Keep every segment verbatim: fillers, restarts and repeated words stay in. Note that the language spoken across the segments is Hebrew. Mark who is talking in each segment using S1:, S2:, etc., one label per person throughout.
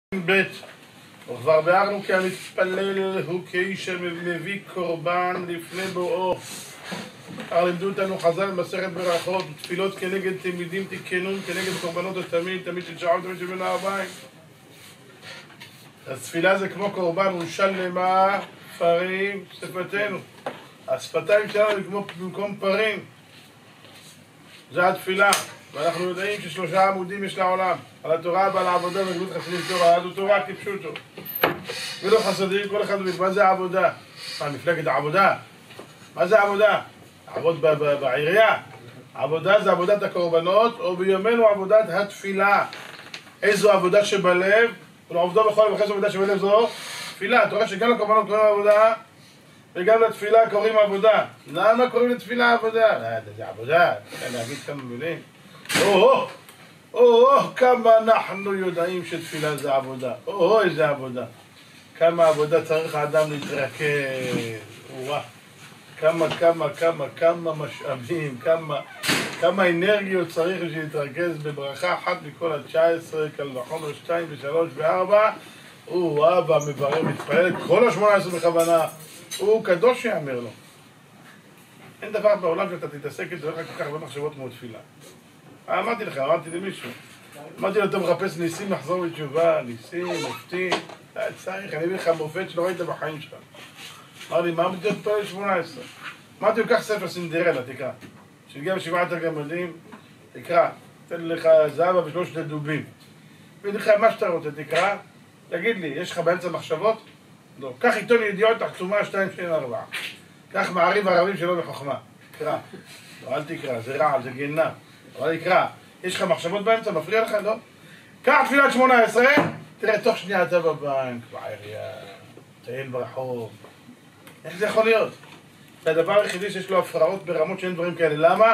S1: ב' וכבר ביארנו כי המתפלל הוא כאיש שמביא קורבן לפני בואו. כבר לימדו אותנו חז"ל במסכת ברכות ותפילות כנגד תלמידים תיקנון כנגד קורבנות התמיד תמיד של שעה ותמיד של בין הארבעים. אז תפילה זה כמו קורבן ושלמה פרים שפתנו. השפתיים שלנו כמו במקום פרים, זה התפילה. ואנחנו יודעים ששלושה עמודים יש לעולם, על התורה ועל העבודה וגלות חסדים תורה, אז הוא תורה כפשוטו ולא חסדים, כל אחד מבין מה זה העבודה. מה, מפלגת העבודה? מה זה עבודה? עבוד בעירייה. עבודה זה עבודת הקורבנות, או ביומנו עבודת התפילה. איזו עבודה שבלב, ולעובדו בכל וחס עבודה שבלב זו תפילה. אתה רואה שגם לקורבנות קוראים עבודה וגם לתפילה קוראים עבודה. למה קוראים לתפילה עבודה? זה עבודה, להגיד כמה מילים. או, או, או, כמה אנחנו יודעים שתפילה זה עבודה. או, איזה עבודה. כמה עבודה צריך האדם להתרכז. וואו. כמה, כמה, כמה, כמה משאבים, כמה, כמה אנרגיות צריך להתרכז בברכה אחת מכל ה-תשע עשרה, קל וחומר שתיים ושלוש וארבע. הוא אבא מברר מתפעל, כל ה-שמונה עשרה בכוונה. הוא קדוש שיאמר לו. אין דבר בעולם שאתה תתעסק את זה, הולך כל כך הרבה מחשבות כמו תפילה. אמרתי לך, אמרתי למישהו, אמרתי לו, אתה מחפש ניסים לחזור בתשובה, ניסים, מופתים, צריך, אני אביא לך מופת שלא ראית בחיים שלך. אמר לי, מה מתאים פה ל-שמונה עשרה? אמרתי לו, קח ספר סינדרלה, תקרא. כשהגיע בשבעת הגמדים, תקרא, תן לך זהבה ושלושת הדובים. תגיד לך מה שאתה רוצה, תקרא, תגיד לי, יש לך באמצע מחשבות? לא. קח עיתון ידיעות, תחתומה שתיים, שתיים, ארבע. קח מעריב ערבים שלא בחוכמה. תקרא. לא, אל תקרא, זה רעל, זה גינה. אבל יקרא, יש לך מחשבות באמצע, מפריע לך, לא? קח תפילת שמונה עשרה, תראה, תוך שנייה אתה בבנק, בעירייה, טייל ברחוב. איך זה יכול להיות? זה הדבר היחידי שיש לו הפרעות ברמות שאין דברים כאלה. למה?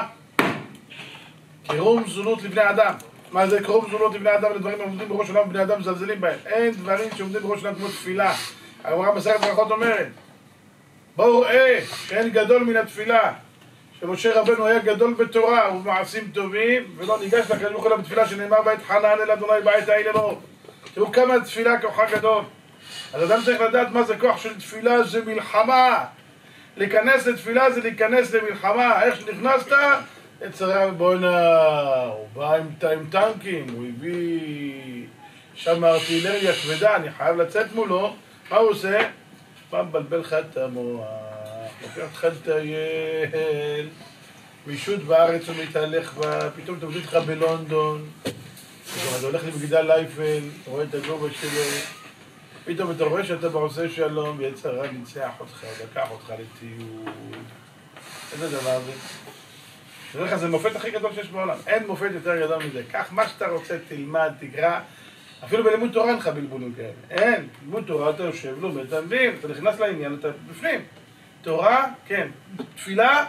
S1: קירום זולות לבני אדם. מה זה קירום זולות לבני אדם? לדברים שעומדים בראש עולם ובני אדם מזלזלים בהם. אין דברים שעומדים בראש עולם כמו תפילה. הגמרא מסכת ברכות אומרת, בואו ראה שאין גדול מן התפילה. שמשה רבנו היה גדול בתורה ובמעשים טובים, ולא ניגש לקדוש ברוך הוא בתפילה שנאמר בעת חנן אל אדוני בעת ההיא לאמור. תראו כמה תפילה כוחה גדול. אז אדם צריך לדעת מה זה כוח של תפילה, זה מלחמה. להיכנס לתפילה זה להיכנס למלחמה. איך שנכנסת? יצרה בואנה, הוא בא עם, עם טנקים, הוא הביא שם ארטילריה כבדה, אני חייב לצאת מולו. מה הוא עושה? פעם בלבל לך את המוח, לוקח לך לטייל, מישות בארץ הוא מתהלך בה, פתאום אתה מביא לך בלונדון, אתה הולך למגדל לייפל, אתה רואה את הגובה שלו, פתאום אתה רואה שאתה בעושה שלום, ויצר רע ניצח אותך, לקח אותך לטיול. איזה דבר זה? אני אומר לך, זה מופת הכי גדול שיש בעולם, אין מופת יותר גדול מזה. קח מה שאתה רוצה, תלמד, תקרא, אפילו בלימוד תורה אין לך בלבולים כאלה. אין, לימוד תורה אתה יושב, לומד, אתה מבין, אתה נכנס לעניין, אתה בפנים. תורה, כן. תפילה,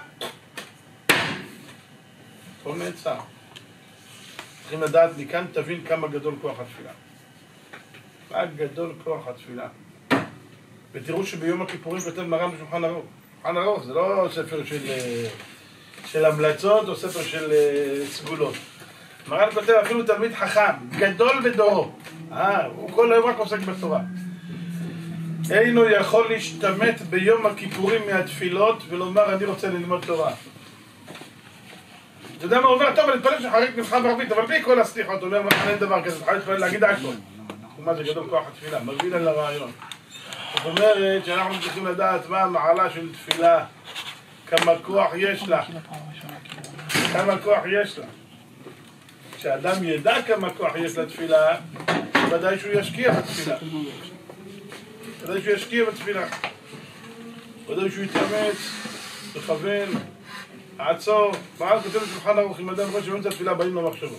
S1: כל נעצר. צריכים לדעת, מכאן תבין כמה גדול כוח התפילה. מה גדול כוח התפילה. ותראו שביום הכיפורים כותב מרן בשולחן ערוך. שולחן ערוך זה לא ספר של, של המלצות או ספר של סגולות. מרן כותב אפילו תלמיד חכם, גדול בדורו. אה, הוא כל היום רק עוסק בתורה. אינו יכול להשתמט ביום הכיפורים מהתפילות ולומר אני רוצה ללמוד תורה. אתה יודע מה הוא אומר? טוב, אני מתפלל שחריק מבחן בערבית, אבל בלי כל הסליחות, הוא אומר, מה אין דבר כזה, תוכל להתפלל להגיד הכל. ומה זה גדול כוח התפילה, מבין על הרעיון. זאת אומרת שאנחנו צריכים לדעת מה המעלה של תפילה, כמה כוח יש לה. כמה כוח יש לה. כשאדם ידע כמה כוח יש לתפילה, ודאי שהוא ישקיע בתפילה. ודאי שהוא ישקיע בתפילה. ודאי שהוא יתאמץ, לכוון, לעצור. מעל כותב בשולחן ערוך, אם אדם רואה שבאמצע התפילה באים לו מחשבות.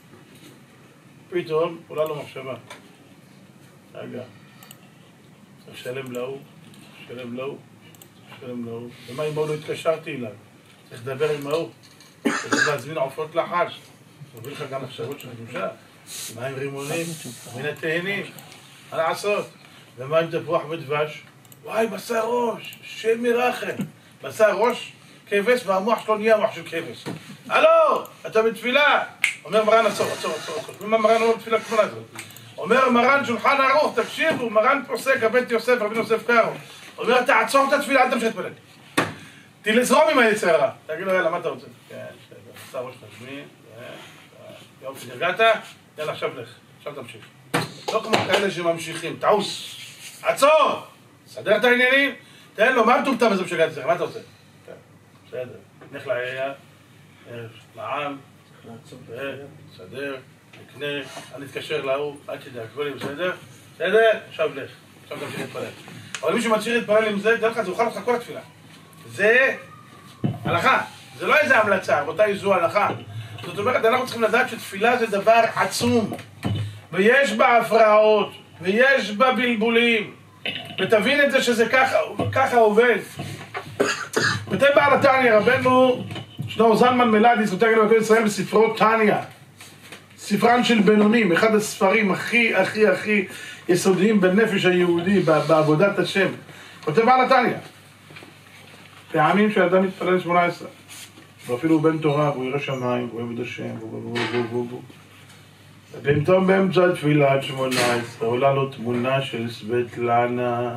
S1: פתאום עולה לו מחשבה. רגע, צריך לשלם להוא, לשלם להוא, לשלם להוא. ומה אם לא התקשרתי אליו? צריך לדבר עם ההוא. צריך להזמין עופות לחג. מביא לך גם מחשבות של קדושה. מה עם רימונים? מן התאנים? מה לעשות? ומה עם תפוח ודבש? וואי, בשר ראש, שם מרחם. בשר ראש, כבש, והמוח שלו נהיה מוח של כבש. הלו, אתה בתפילה! אומר מרן, עצור, עצור, עצור, עצור. ומה מרן אומר בתפילה כמונה הזאת? אומר מרן שולחן ערוך, תקשיבו, מרן פוסק, הבית יוסף, רבי יוסף קארו. אומר, תעצור את התפילה, אל תמשיך להתפלל. תזרום עם היצר הרע. תגיד לו, יאללה, מה אתה רוצה? כן, בסדר, עשה ראש תשמי, יופי, נרגעת? יאללה, עכשיו לך, עכשיו תמשיך. לא כמו כאלה שממשיכים, תעוס, עצור! סדר את העניינים, תן לו, מה מטומטם בזה בשגעת אצלך, מה אתה רוצה? בסדר, נלך לעירייה, לעם, סדר, נקנה, אני אתקשר להוא, אל תדע, כבולים, בסדר? בסדר? עכשיו לך, עכשיו תמשיך להתפלל. אבל מי שממשיך להתפלל עם זה, תדע לך, זה אוכל לך כל התפילה. זה הלכה, זה לא איזה המלצה, רבותיי, זו הלכה. זאת אומרת, אנחנו צריכים לדעת שתפילה זה דבר עצום, ויש בה הפרעות, ויש בה בלבולים, ותבין את זה שזה ככה, ככה עובד. ותן בעל התניא, רבנו שנור זלמן מלאדי, סוטר גדול בכל ישראל בספרו תניא, ספרן של בינונים, אחד הספרים הכי הכי הכי יסודיים בנפש היהודי, בעבודת השם. כותב בעל התניא, פעמים שאדם מתפלל שמונה עשרה, ואפילו הוא בן תורה, והוא ירא שמיים, והוא עבד השם, והוא ובמתום באמצע תפילת שמונה עשרה, עולה לו תמונה של סבטלנה.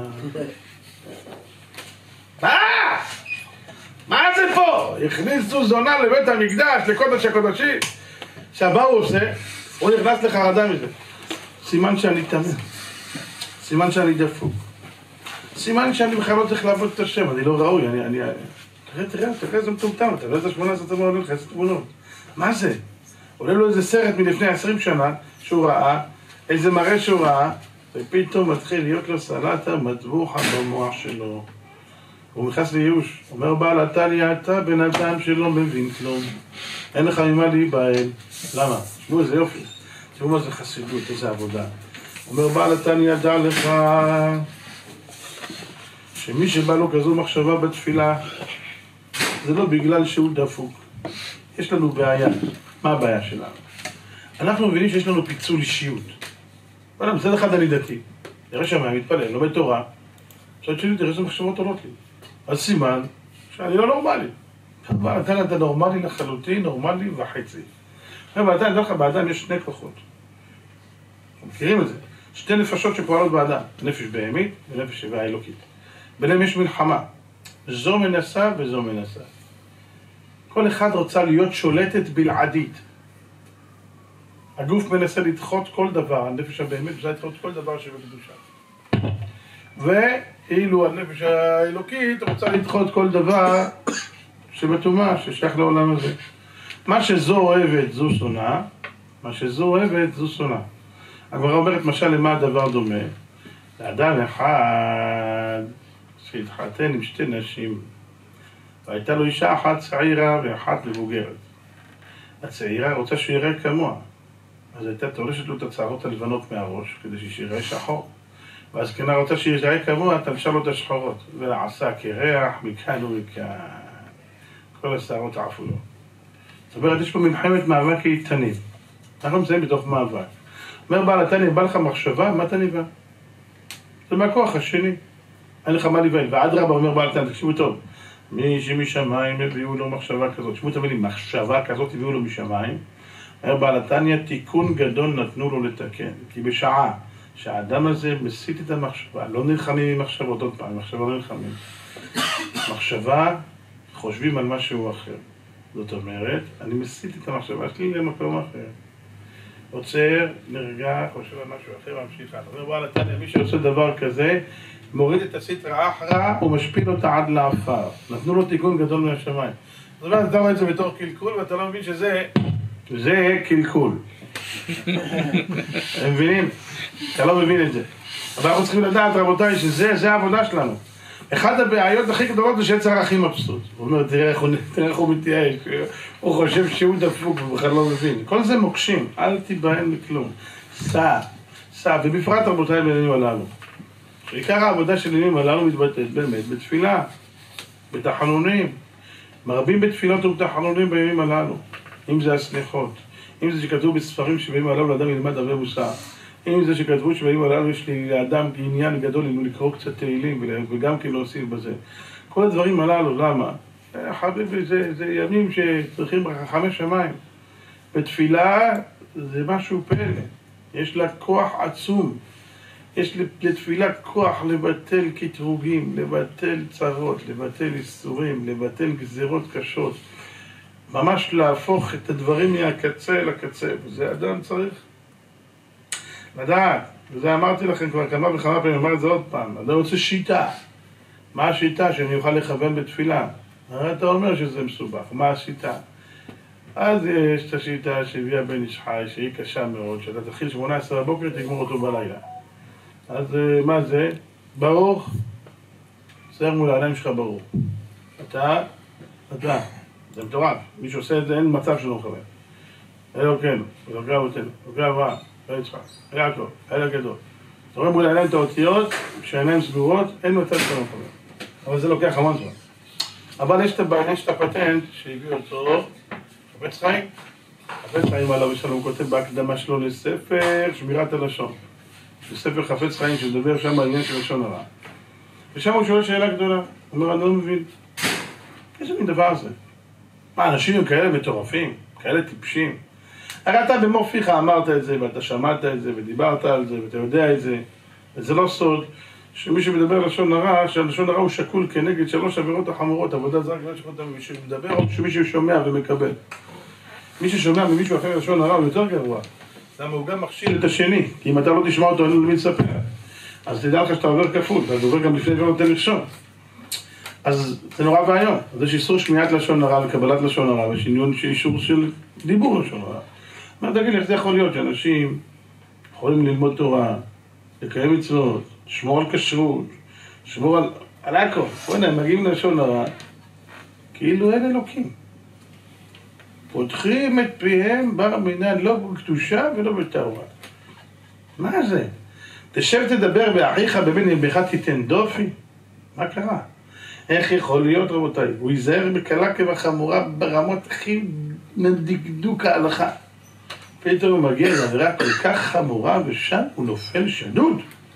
S1: מה? מה זה פה? הכניסו זונה לבית המקדש, לקודש הקודשים. שהבא הוא עושה, הוא נכנס לחרדה מזה. סימן שאני תמה, סימן שאני דפוק, סימן שאני בכלל לא צריך לעבוד את השם, אני לא ראוי, אני... אני... תראה, תראה, תראה איזה מטומטם, תראה איזה שמונה עשרה תמונה, עולה לך איזה תמונות. מה זה? עולה לו איזה סרט מלפני עשרים שנה שהוא ראה, איזה מראה שהוא ראה, ופתאום מתחיל להיות לו סלטה מטבוחה במוח שלו. הוא נכנס לייאוש, אומר בעל התניא, אתה בן אדם שלא מבין כלום, אין לך ממה להיבהל. למה? תשמעו איזה יופי, תראו מה זה חסידות, איזה עבודה. אומר בעל התניא, דע לך שמי שבא לו כזו מחשבה בתפילה, זה לא בגלל שהוא דפוק. יש לנו בעיה. מה הבעיה שלנו? אנחנו מבינים שיש לנו פיצול אישיות. אבל מצד אחד אני דתי, נראה שמיים, מתפלל, לומד תורה, מצד שלי תראה איזה מחשבות עולות לי. אז סימן שאני לא נורמלי. אבל אתה אתה נורמלי לחלוטין, נורמלי וחצי. אבל אתה יודע לך, באדם יש שני כוחות. מכירים את זה? שתי נפשות שפועלות באדם, נפש בהמית ונפש האלוקית. ביניהם יש מלחמה. זו מנסה וזו מנסה. כל אחד רוצה להיות שולטת בלעדית. הגוף מנסה לדחות כל דבר, הנפש הבהמית מנסה לדחות כל דבר שבקדושה. ואילו הנפש האלוקית רוצה לדחות כל דבר שבטומאה, ששייך לעולם הזה. מה שזו אוהבת זו שונאה, מה שזו אוהבת זו שונאה. הגמרא אומרת, משל למה הדבר דומה? לאדם אחד שהתחתן עם שתי נשים, והייתה לו אישה אחת צעירה ואחת מבוגרת. הצעירה רוצה שהוא יראה כמוה, אז הייתה תולשת לו את הצערות הלבנות מהראש כדי שיראה שחור. והזקנה רוצה שיראה כמוה, תלשה לו את השחורות, ועשה קרח מכאן ומכאן. כל השערות עפו לו. זאת אומרת, יש פה מלחמת מאבק איתנים. אנחנו נמצאים בתוך מאבק. אומר בעל התניא, בא לך מחשבה, מה אתה ניבא? זה מהכוח השני. אין לך מה להיבהל. ואדרבה אומר בעל התניא, תקשיבו טוב, מי שמשמיים הביאו לו מחשבה כזאת. תשמעו את המילים, מחשבה כזאת הביאו לו משמיים. אומר בעל התניא, תיקון גדול נתנו לו לתקן. כי בשעה שהאדם הזה מסית את המחשבה, לא נלחמים עם מחשבות, עוד פעם, מחשבה לא נלחמים. מחשבה, חושבים על משהו אחר. זאת אומרת, אני מסית את המחשבה שלי למקום אחר. עוצר, נרגע, חושב על משהו אחר, ממשיך הלאה. אומר בעל התניא, מי שעושה דבר כזה, מוריד את הסטרא אחרא ומשפיל אותה עד לעפר. נתנו לו תיקון גדול מהשמיים. זאת אומרת, אתה רואה את זה בתור קלקול, ואתה לא מבין שזה... זה קלקול. הם מבינים? אתה לא מבין את זה. אבל אנחנו צריכים לדעת, רבותיי, שזה, זה העבודה שלנו. אחת הבעיות הכי גדולות זה שיצר הכי מבסוט. הוא אומר, תראה איך הוא, תראה איך הוא מתייאש, הוא חושב שהוא דפוק ובכלל לא מבין. כל זה מוקשים, אל תיבהל מכלום. סע, סע, ובפרט רבותיי בעניינים הללו. עיקר העבודה של העניינים הללו מתבטאת באמת בתפילה, בתחנונים. מרבים בתפילות ובתחנונים בימים הללו. אם זה הסליחות, אם זה שכתבו בספרים שבימים הללו לאדם ילמד הרבה מוסר. אם זה שכתבו שבימים הללו יש לי לאדם עניין גדול לקרוא קצת תהילים וגם כן להוסיף בזה. כל הדברים הללו, למה? חביבי, זה, זה ימים שצריכים חכמי שמיים. בתפילה זה משהו פלא. יש לה כוח עצום. יש לתפילה כוח לבטל קטרוגים, לבטל צרות, לבטל איסורים, לבטל גזירות קשות. ממש להפוך את הדברים מהקצה לקצה. וזה אדם צריך לדעת. וזה אמרתי לכם כבר כמה וכמה פעמים, אני אומר את זה עוד פעם. אדם רוצה שיטה. מה השיטה? שאני אוכל לכוון בתפילה. הרי אתה אומר שזה מסובך. מה השיטה? אז יש את השיטה שהביאה בן איש חי, שהיא קשה מאוד, שאתה תתחיל שמונה עשרה בבוקר, תגמור אותו בלילה. אז מה זה? ברוך, שיח מול העיניים שלך ברוך. אתה, אתה, זה מטורף. מי שעושה את זה, אין מצב שלא מכוון. אלוקינו, אלוקי אבותינו, אלוקי אברהם, אלוקי יצחק, אלוקי יעקב, אלוקי הגדול. אתה רואה מול העיניים את האותיות, כשהעיניים סגורות, אין מצב שלא מכוון. אבל זה לוקח המון זמן. אבל יש את הפטנט שהביא אותו חפץ חיים. חפץ חיים עליו ושלום כותב בהקדמה שלו לספר שמירת הלשון. לספר חפץ חיים שדבר שם על עניין של לשון הרע. ושם הוא שואל שאלה גדולה. הוא אומר, אני לא מבין. איזה מין דבר זה? מה, אנשים הם כאלה מטורפים? כאלה טיפשים? הרי אתה במור פיך אמרת את זה, ואתה שמעת את זה, ודיברת על זה, ואתה יודע את זה. וזה לא סוד שמי שמדבר לשון הרע, שהלשון הרע הוא שקול כנגד שלוש עבירות החמורות, עבודה זרה, מי שמדבר או שמישהו שומע ומקבל. מי ששומע ממישהו אחר לשון הרע הוא יותר גרוע. למה הוא גם מכשיל את השני, כי אם אתה לא תשמע אותו, אין לו למי לספר. אז תדע לך שאתה עובר כפול, אתה עובר גם לפני ולא נותן לשון. אז זה נורא והיום. אז יש איסור שמיעת לשון הרע וקבלת לשון הרע, ויש עניין אישור של דיבור לשון הרע. מה תגיד לי, איך זה יכול להיות שאנשים יכולים ללמוד תורה, לקיים מצוות, לשמור על כשרות, לשמור על, על הכל. בוא'נה, הם מגיעים לשון הרע, כאילו אין אלוקים. פותחים את פיהם בר מינן, לא בקדושה ולא בטהרה. מה זה? תשב תדבר באחיך בבן אמך תיתן דופי? מה קרה? איך יכול להיות, רבותיי? הוא ייזהר בקלה כבחמורה ברמות הכי מדקדוק ההלכה. פתאום הוא מגיע לעבירה כל כך חמורה ושם הוא נופל שדוד.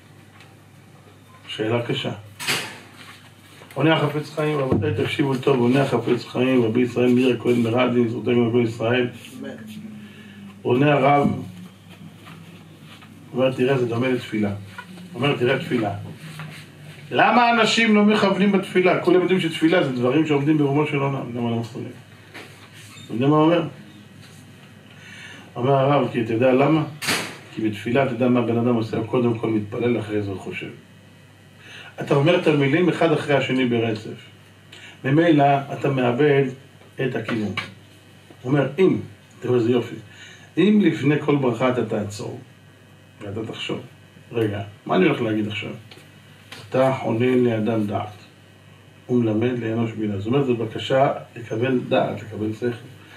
S1: שאלה קשה. עונה החפץ חיים, רבותיי, תקשיבו טוב, עונה החפץ חיים, רבי ישראל מאיר הכהן מרדין, זכותנו לכל ישראל. עונה הרב, אומר, תראה, זה דומה לתפילה. אומר, תראה תפילה. למה אנשים לא מכוונים בתפילה? כולם יודעים שתפילה זה דברים שעומדים ברומו של עולם. למה לא מכוונים? אתה יודע מה אומר? אומר הרב, כי אתה יודע למה? כי בתפילה אתה יודע מה בן אדם עושה, קודם כל מתפלל, אחרי זה הוא חושב. אתה אומר את המילים אחד אחרי השני ברצף. ממילא אתה מאבד את הכיוון. הוא אומר, אם, תראו איזה יופי, אם לפני כל ברכה אתה תעצור, ואתה תחשוב, רגע, מה אני הולך להגיד עכשיו? אתה חונן לאדם דעת, הוא מלמד לאנוש בינה. זאת אומרת, זו בקשה לקבל דעת, לקבל שכל.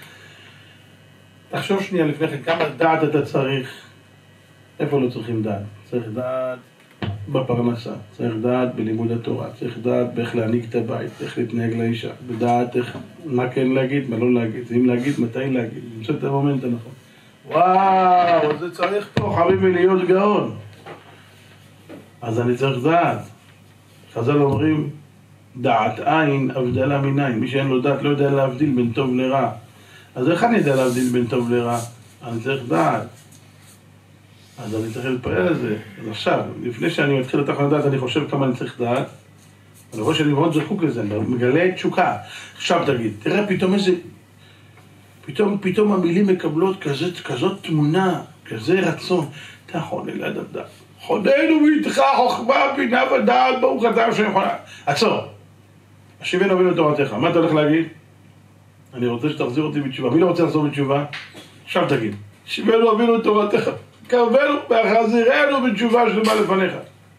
S1: תחשוב שנייה לפני כן, כמה דעת אתה צריך? איפה לא צריכים דעת? צריך דעת בפרנסה, צריך דעת בלימוד התורה, צריך דעת באיך להנהיג את הבית, איך להתנהג לאישה, בדעת איך, מה כן להגיד, מה לא להגיד, אם להגיד, מתי להגיד, למצוא את המומנט הנכון. וואו, זה צריך פה חביבי להיות גאון. אז אני צריך דעת. חז"ל אומרים, דעת עין, הבדלה מנין. מי שאין לו דעת לא יודע להבדיל בין טוב לרע. אז איך אני יודע להבדיל בין טוב לרע? אני צריך דעת. אז אני צריך להתפעל על זה. אז עכשיו, לפני שאני מתחיל לתחת לדעת, אני חושב כמה אני צריך דעת. אני רואה שאני מאוד זקוק לזה, אני מגלה תשוקה. עכשיו תגיד, תראה פתאום איזה... פתאום, פתאום המילים מקבלות כזאת, כזאת תמונה, כזה רצון. אתה חונה לאדם דעת. חוננו ואיתך חוכמה, בינה ודעת, ברוך אתה השם חונה. עצור. השיבנו אבינו תורתך. מה אתה הולך להגיד? אני רוצה שתחזיר אותי בתשובה. מי לא רוצה לחזור בתשובה? עכשיו תגיד. השיבנו אבינו תורתך. קרבנו והחזירנו בתשובה שלמה לפניך.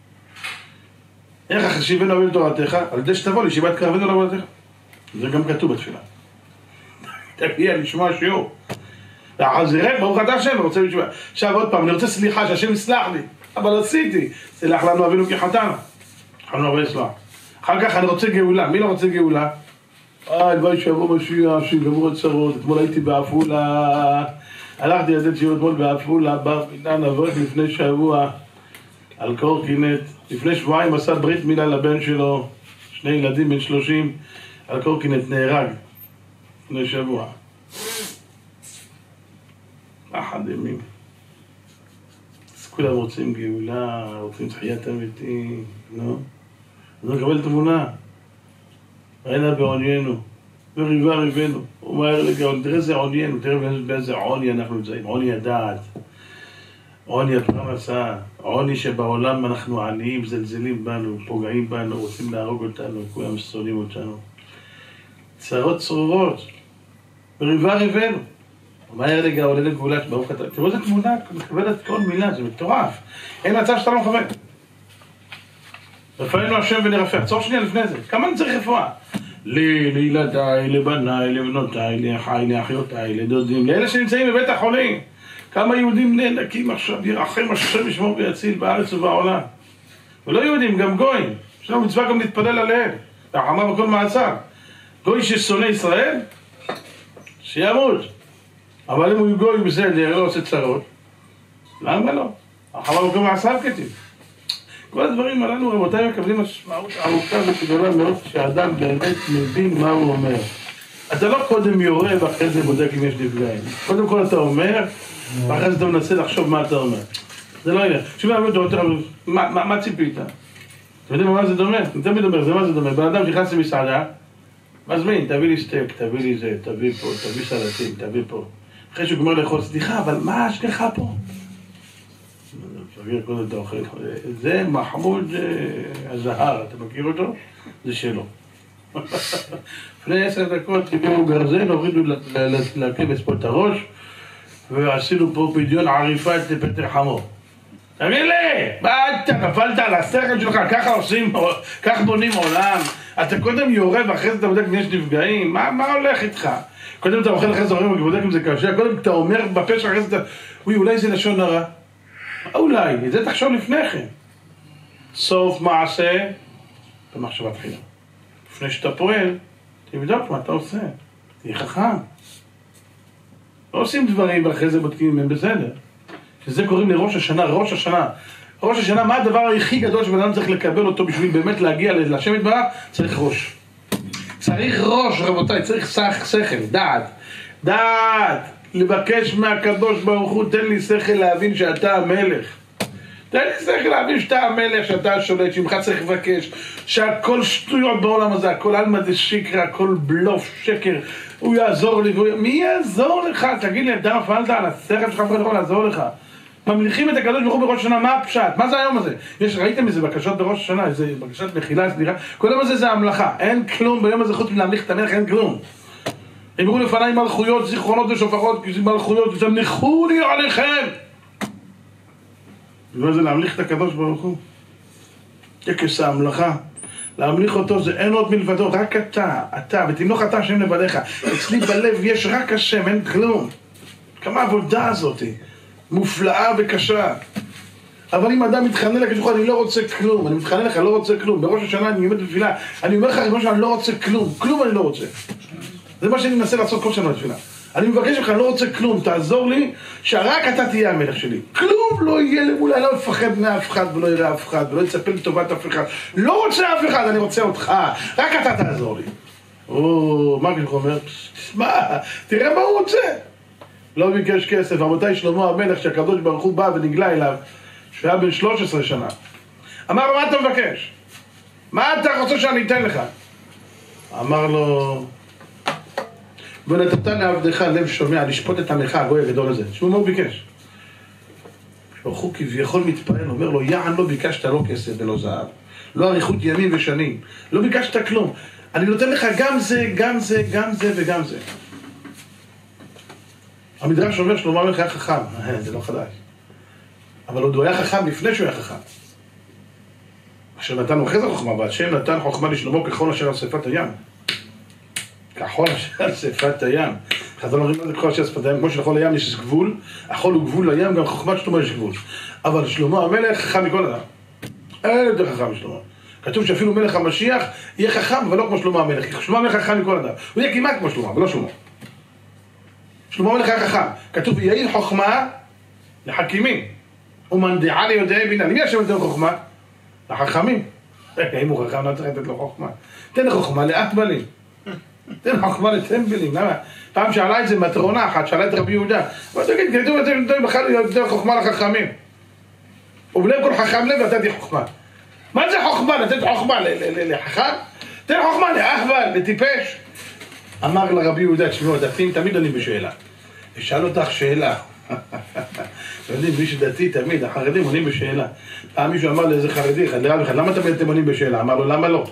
S1: איך השיבנו אבינו תורתך? על ידי שתבוא לישיבת קרבנו לעבודתך. זה גם כתוב בתפילה. תגיע לשמוע שיעור. והחזירנו, ברוך אתה השם, אני רוצה בתשובה. עכשיו עוד פעם, אני רוצה סליחה, שהשם יסלח לי. אבל עשיתי. סלח לנו אבינו כי חטאנו. חטאנו הרבה סלח. אחר כך אני רוצה גאולה. מי לא רוצה גאולה? אה, הלוואי שיבוא משיח, שיגמרו הצרות. אתמול הייתי בעפולה. הלכתי לתת שיעור אתמול בעפולה, בר מינן אברך לפני שבוע על קורקינט. לפני שבועיים עשה ברית מילה לבן שלו, שני ילדים בן שלושים, על קורקינט נהרג. לפני שבוע. פחד אימים. כולם רוצים גאולה, רוצים תחיית המתים, נו? אז נקבל תמונה. ראינה בעוניינו, וריבה ריבנו. הוא אומר לגאול, תראה איזה עוניינו, תראה באיזה עוני אנחנו נמצאים, עוני הדעת, עוני הפרנסה, עוני שבעולם אנחנו עניים, זלזלים בנו, פוגעים בנו, רוצים להרוג אותנו, כולם שונאים אותנו. צרות צרורות, וריבה ריבנו. מה היה רגע עולה לגאולה שברוך אתה? תראו איזה תמונה, מקבלת כל מילה, זה מטורף. אין מצב שאתה לא מכוון. רפאנו השם ונרפא. עצור שנייה לפני זה. כמה אני צריך רפואה? לי, לילדיי, לבניי, לבנותיי, לאחיי, לאחיותיי, לדודים, לאלה שנמצאים בבית החולים. כמה יהודים נאנקים עכשיו, ירחם השם ישמור ויציל בארץ ובעולם. ולא יהודים, גם גויים. יש לנו מצווה גם להתפלל עליהם. והחמה בכל מעצר. גוי ששונא ישראל, שימות. אבל אם הוא גוי בסדר, לא עושה צרות, למה לא? החמה בכל מעצר כתיב. כל הדברים הללו, רבותיי, מקבלים משמעות ארוכה וגדולה מאוד, שהאדם באמת מבין מה הוא אומר. אתה לא קודם יורה ואחרי זה בודק אם יש נפגעים. קודם כל אתה אומר, ואחרי זה אתה מנסה לחשוב מה אתה אומר. זה לא ילך. שוב, מה ציפית? אתם יודעים מה זה דומה? אני תמיד אומר, זה מה זה דומה? בן אדם שנכנס למסעדה, מזמין, תביא לי סטייק, תביא לי זה, תביא פה, תביא סלטים, תביא פה. אחרי שהוא גמר לאכול, סליחה, אבל מה השגחה פה? תביא קודם את האוכל. זה מחמוד הזהר, אתה מכיר אותו? זה שלו. לפני עשר דקות הביאו גרזן, הורידו לכבש פה את הראש, ועשינו פה פדיון עריפה את פטר חמור. תגיד לי, מה אתה נפלת על השכל שלך? ככה עושים, כך בונים עולם. אתה קודם יורה ואחרי זה אתה בודק אם יש נפגעים. מה, מה הולך איתך? קודם אתה אוכל אחרי זה אומרים ובודק אם זה קשה. קודם אתה אומר בפשע אחרי זה אתה... אוי, אולי זה לשון הרע. אולי, את זה תחשוב לפני כן. סוף מעשה במחשבה תחילה. לפני שאתה פועל, תבדוק מה אתה עושה. תהיה חכם. לא עושים דברים ואחרי זה בודקים אם הם בסדר. שזה קוראים לראש השנה, ראש השנה. ראש השנה, מה הדבר הכי גדול שבן אדם צריך לקבל אותו בשביל באמת להגיע לשם יתברך? צריך ראש. צריך ראש, רבותיי, צריך שכל, דעת. דעת. לבקש מהקדוש ברוך הוא, תן לי שכל להבין שאתה המלך. תן לי שכל להבין שאתה המלך, שאתה השולט, שמך צריך לבקש, שהכל שטויות בעולם הזה, הכל אלמא דשקרא, הכל בלוף, שקר, הוא יעזור לי, מי יעזור לך? תגיד לי, אתה נפלת על השכל שלך, אף אחד לא יכול לעזור לך. ממליכים את הקדוש ברוך הוא בראש השנה, מה הפשט? מה זה היום הזה? יש, ראיתם איזה בקשות בראש השנה, איזה בקשת מחילה, סליחה, כל היום הזה זה המלאכה, אין כלום, ביום הזה חוץ מלהמליך את המלך, אין כלום. אמרו לפניי מלכויות, זיכרונות ושופרות, מלכויות, תמליכו לי עליכם. ומה זה להמליך את הקדוש ברוך הוא? טקס ההמלכה. להמליך אותו זה אין עוד מלבדו, רק אתה, אתה, ותמלוך אתה השם לבדיך. אצלי בלב יש רק השם, אין כלום. כמה עבודה הזאת, מופלאה וקשה. אבל אם אדם מתחנן לקדוש ברוך הוא, אני לא רוצה כלום, אני מתחנן לך, לא רוצה כלום. בראש השנה אני עומד בתפילה, אני אומר לך, ריבונו של עולם, אני לא רוצה כלום, כלום אני לא רוצה. זה מה שאני מנסה לעשות כל שנה בתפילה. אני מבקש ממך, אני לא רוצה כלום, תעזור לי, שרק אתה תהיה המלך שלי. כלום לא יהיה למולה, לא יפחד מאף אחד ולא יראה אף אחד, ולא יצפה לטובת אף אחד. לא רוצה אף אחד, אני רוצה אותך, רק אתה תעזור לי. או, מה כשהוא אומר? תשמע, תראה מה הוא רוצה. לא ביקש כסף, רבותיי, שלמה המלך שהקדוש ברוך הוא בא ונגלה אליו, שהיה בן שלוש עשרה שנה. אמר לו, מה אתה מבקש? מה אתה רוצה שאני אתן לך? אמר לו, ונתת לעבדך לב שומע, לשפוט את עמך הגוי הגדול הזה. שהוא מה הוא ביקש? ברוך הוא כביכול מתפעל, אומר לו, יען לא ביקשת לא כסף ולא זהב, לא אריכות ימים ושנים, לא ביקשת כלום. אני נותן לך גם זה, גם זה, גם זה וגם זה. המדרש אומר שלמה המלך היה חכם, זה לא חדש. אבל עוד הוא היה חכם לפני שהוא היה חכם. אשר נתן לו אחרי זה חוכמה, והשם נתן חוכמה לשלמה ככל אשר על שפת הים. כחול אשר על שפת הים. חז"ל אומרים מה זה כחול אשר על שפת הים, כמו שלכל הים יש גבול, החול הוא גבול לים, גם חוכמת שלמה יש גבול. אבל שלמה המלך חכם מכל אדם. אין יותר חכם משלמה. כתוב שאפילו מלך המשיח יהיה חכם, אבל לא כמו שלמה המלך. שלמה המלך חכם מכל אדם. הוא יהיה כמעט כמו שלמה, אבל לא שלמה. שלמה המלך היה חכם. כתוב יעיל חוכמה לחכימים. ומנדעה ליודעי בינה. למי השם נותן חוכמה? לחכמים. אם הוא חכם, לא צריך לתת לו חוכמה. תן חוכמה לאטבלים. תן חוכמה לטמבלים. למה? פעם שאלה את זה מטרונה אחת, שאלה את רבי יהודה. אבל תגיד, כתוב, אתם נותן בכלל יותר חוכמה לחכמים. ובלב כל חכם לב נתתי חוכמה. מה זה חוכמה? לתת חוכמה לחכם? תן חוכמה לאחבל, לטיפש. אמר לרבי יהודה, תשמעו, הדתיים תמיד עונים בשאלה. ושאל אותך שאלה. אתם יודעים, מי שדתי תמיד, החרדים עונים בשאלה. פעם מישהו אמר לאיזה חרדי, לרב אחד, למה תמיד אתם עונים בשאלה? אמר לו, למה לא?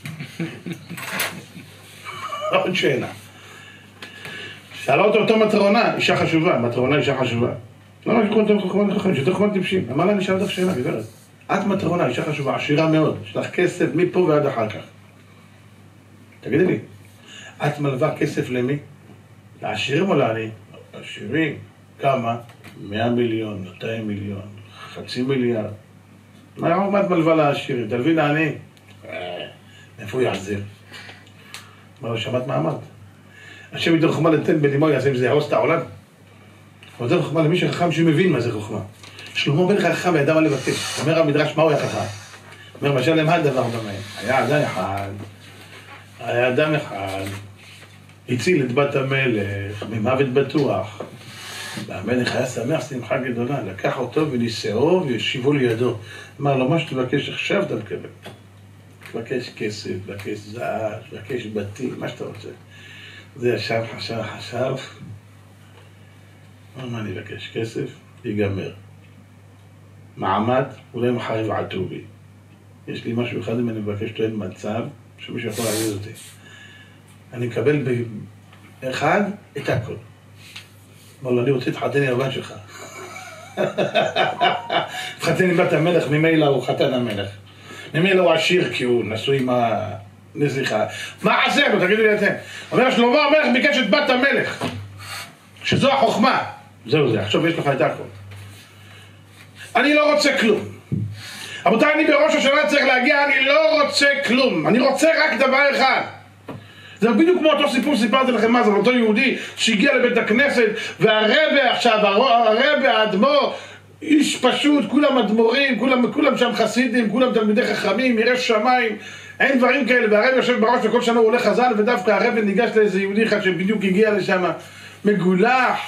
S1: עוד שאלה. שאלה אותו אותו מטרונה, אישה חשובה, מטרונה אישה חשובה. למה יש לך חוכמה לחכם? שיותר חוכמה טיפשים. אמר לה, אני שאל אותך שאלה, גברת. את מטרונה, אישה חשובה, עשירה מאוד, יש לך כסף מפה ועד אחר כך. תגידי לי, את מלווה כסף למי? לעשירים או לעני? עשירים. כמה? מאה מיליון, מאתיים מיליון, חצי מיליארד. מה את מלווה לעשירים? תלוי לעני. איפה הוא יחזיר? אמר לו, שמעת מה אמרת? השם ייתן חוכמה לתן בלימו יעשה אם זה יהרוס את העולם. הוא נותן חוכמה למי שחכם שמבין מה זה חוכמה. שלמה בן חכם וידע מה לבקש. אומר המדרש, מה הוא היה חכם? אומר, משל למה הדבר במה? היה אדם אחד, היה אדם אחד, הציל את בת המלך ממוות בטוח. והמלך היה שמח שמחה גדולה, לקח אותו ונישאו וישיבו לידו. אמר לו, מה שתבקש עכשיו אתה מקבל. תבקש כסף, תבקש זהב, תבקש בתים, מה שאתה רוצה. זה ישב, חשב, חשב. מה אני אבקש? כסף? ייגמר. מעמד, אולי מחר יבעטו בי. יש לי משהו אחד אם אני מבקש תואן מצב שמישהו יכול להגיד אותי. אני מקבל באחד את הכל. אמר לו, אני רוצה להתחתן עם הבן שלך. התחתן עם בת המלך, ממילא הוא חתן המלך. ממילא הוא עשיר כי הוא נשוי עם הנזיכה. מה עשה לו? תגידו לי אתם. אומר שלמה המלך ביקש את בת המלך. שזו החוכמה. זהו זה, עכשיו יש לך את הכל. אני לא רוצה כלום. רבותיי, אני בראש השנה צריך להגיע, אני לא רוצה כלום. אני רוצה רק דבר אחד. זה בדיוק כמו אותו סיפור סיפרתי לכם מה זה, אותו יהודי שהגיע לבית הכנסת, והרבא עכשיו, הרבא, האדמו"ר, איש פשוט, כולם אדמו"רים, כולם, כולם שם חסידים, כולם תלמידי חכמים, יראי שמיים, אין דברים כאלה, והרבא יושב בראש וכל שנה הוא הולך חז"ל, ודווקא הרבא ניגש לאיזה יהודי אחד שבדיוק הגיע לשם, מגולח,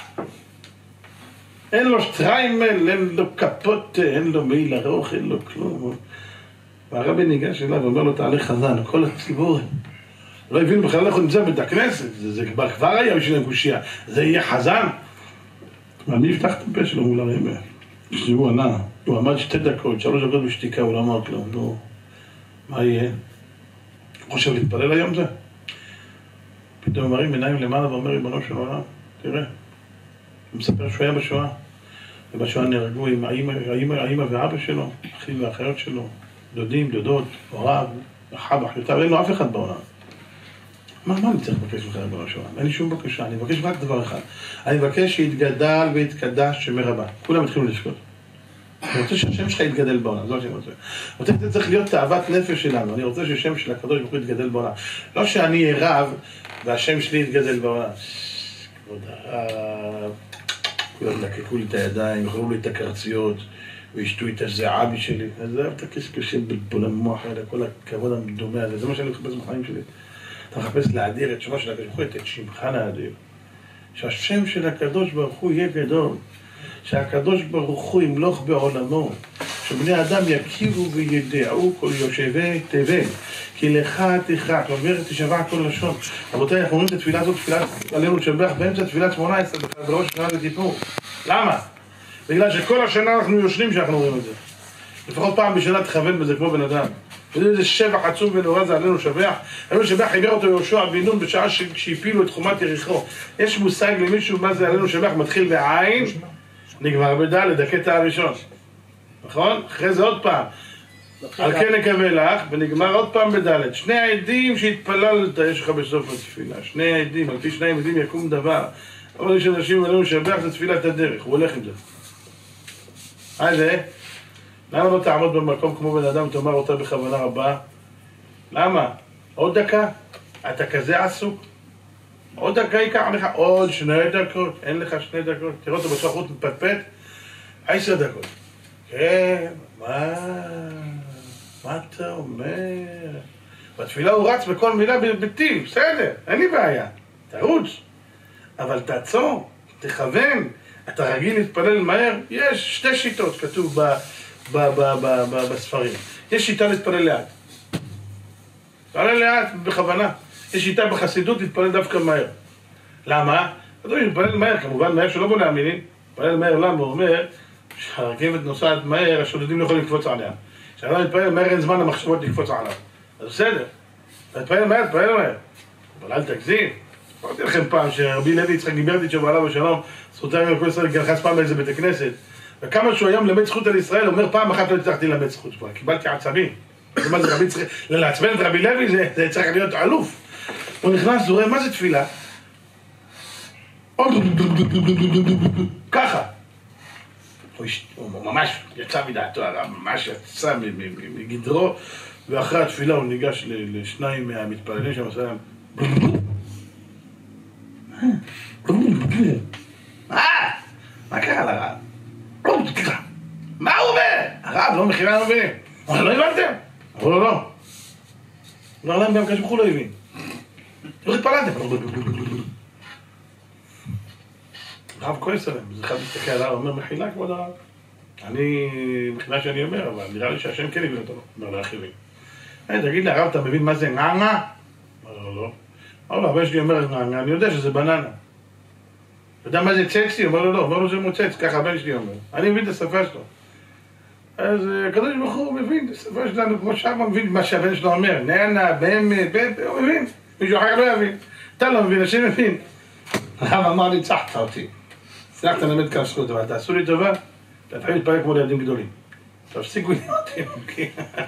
S1: אין לו שטריימל, אין לו כפות, אין לו מעיל ארוך, אין לו כלום. והרבא ניגש אליו ואומר לו, תעלה חזן, כל הציבור לא הבינו בכלל איך הוא נמצא בית הכנסת, זה, זה כבר, כבר היה בשביל קושייה, זה יהיה חזן. ואני יפתח את הפה שלו מול הרבא, שהוא ענה, הוא עמד שתי דקות, שלוש דקות בשתיקה, הוא לא אמר כלום, נו, מה יהיה? הוא חושב להתפלל היום זה? פתאום הוא מרים עיניים למעלה ואומר, ריבונו של עולם, תראה, הוא מספר שהוא היה בשואה, ובשואה נהרגו עם האמא, האמא, האמא ואבא שלו, אחים ואחיות שלו, דודים, דודות, הוריו, אחיו, אחיותיו, אין לו אף אחד בעולם. מה, מה אני צריך לבקש לך ריבונו של עולם? אין לי שום בקשה, אני מבקש רק דבר אחד. אני מבקש שיתגדל ויתקדש שמי רבה. כולם התחילו לשקוט. אני רוצה שהשם שלך יתגדל בעולם, זה מה שאני רוצה. אני רוצה שזה צריך להיות תאוות נפש שלנו, אני רוצה שהשם של הקדוש ברוך הוא יתגדל בעולם. לא שאני אהיה רב והשם שלי יתגדל בעולם. כבוד הרב, כולם לקקו לי את הידיים, יכולו לי את הקרציות, וישתו את הזעבי שלי. אז זה אתה קשקשים בלבול המוח האלה, כל הכבוד המדומה הזה, זה מה שאני מחפש בחיים שלי. אתה מחפש להאדיר את שמו של הקדוש ברוך הוא, את שמך להאדיר. שהשם של הקדוש ברוך הוא יהיה גדול. שהקדוש ברוך הוא ימלוך בעולמו. שבני אדם יכירו וידעו כל יושבי תבל. כי לך תכרע, כלומר תשבע כל לשון. רבותיי, אנחנו אומרים את התפילה הזאת, תפילת עלינו לשבח, באמצע תפילת שמונה עשרה, בראש שנה וכיפור. למה? בגלל שכל השנה אנחנו יושנים שאנחנו אומרים את זה. לפחות פעם בשנה תכוון בזה כמו בן אדם. וזה איזה שבח עצום ונורא זה עלינו שבח. עלינו שבח חיבר אותו יהושע בן נון בשעה שהפילו את חומת יריחו. יש מושג למישהו מה זה עלינו שבח, מתחיל בעין, נגמר בדלת, הקטע הראשון. נכון? אחרי זה עוד פעם. על כן נקווה לך, ונגמר עוד פעם בדלת. שני העדים שהתפללת יש לך בסוף התפילה. שני העדים, על פי שני העדים יקום דבר. אבל יש אנשים עלינו שבח, זה תפילת הדרך. הוא הולך עם זה. היי זה? למה לא תעמוד במקום כמו בן אדם ותאמר אותה בכוונה רבה? למה? עוד דקה? אתה כזה עסוק? עוד דקה ייקח לך עוד שני דקות, אין לך שני דקות. תראה אותו בסוף חוט מפטפט, עשר דקות. כן, מה? מה אתה אומר? בתפילה הוא רץ בכל מילה בטיב, בסדר, אין לי בעיה. תרוץ, אבל תעצור, תכוון. אתה רגיל להתפלל מהר? יש שתי שיטות, כתוב בספרים. יש שיטה להתפלל לאט. להתפלל לאט בכוונה. יש שיטה בחסידות להתפלל דווקא מהר. למה? אז הוא מתפלל מהר, כמובן מהר שלא בוא להאמינים. מתפלל מהר למה? הוא אומר שהרכבת נוסעת מהר, השודדים לא יכולים לקפוץ עליה. כשאדם מתפלל מהר אין זמן למחשבות לקפוץ עליו. אז בסדר. תתפלל מהר, תתפלל מהר. אבל אל תגזים. אמרתי לכם פעם שרבי לוי יצחק גיברדיצ'וב עליו השלום, זכותה עם כל ישראל גלחץ פעם באיזה בית הכנסת. וכמה שהוא היום למד זכות על ישראל, אומר פעם אחת לא הצלחתי למד זכות. כבר קיבלתי עצבים. זה מה זה רבי צריך... לעצבן את רבי לוי זה, זה צריך להיות אלוף. הוא נכנס, הוא רואה מה זה תפילה? ככה. הוא ממש יצא מדעתו, הרב ממש יצא מגדרו, ואחרי התפילה הוא ניגש לשניים מהמתפללים שם, עושה להם מה? מה קרה לרב? מה הוא אומר? הרב לא מכירה לא מבינים. לא הבנתם? אמרו לו לא. אמר להם גם כשבחו לא הבין. איך התפללתם? הרב כועס עליהם, זה אחד מסתכל עליו, אומר מחילה כבוד הרב. אני, מחילה שאני אומר, אבל נראה לי שהשם כן הבין אותו, אומר לאחרים. תגיד לי, הרב, אתה מבין מה זה נענה? אמר לו לא. אמר לו, הבן שלי אומר נענה, אני יודע שזה בננה. אתה יודע מה זה צצי? אומר לו לא, אומר לו זה מוצץ, ככה הבן שלי אומר. אני מבין את השפה שלו. אז הקדוש ברוך הוא מבין את השפה שלנו, כמו שם הוא מבין מה שהבן שלו אומר. נענה, באמת, באמת, הוא מבין. מישהו אחר לא יבין. אתה לא מבין, השם מבין. הרב אמר לי, צחת אותי. הצלחת ללמד כאן זכות, אבל תעשו לי טובה, תתחיל להתפרק כמו לילדים גדולים. תפסיקו להיות אותי.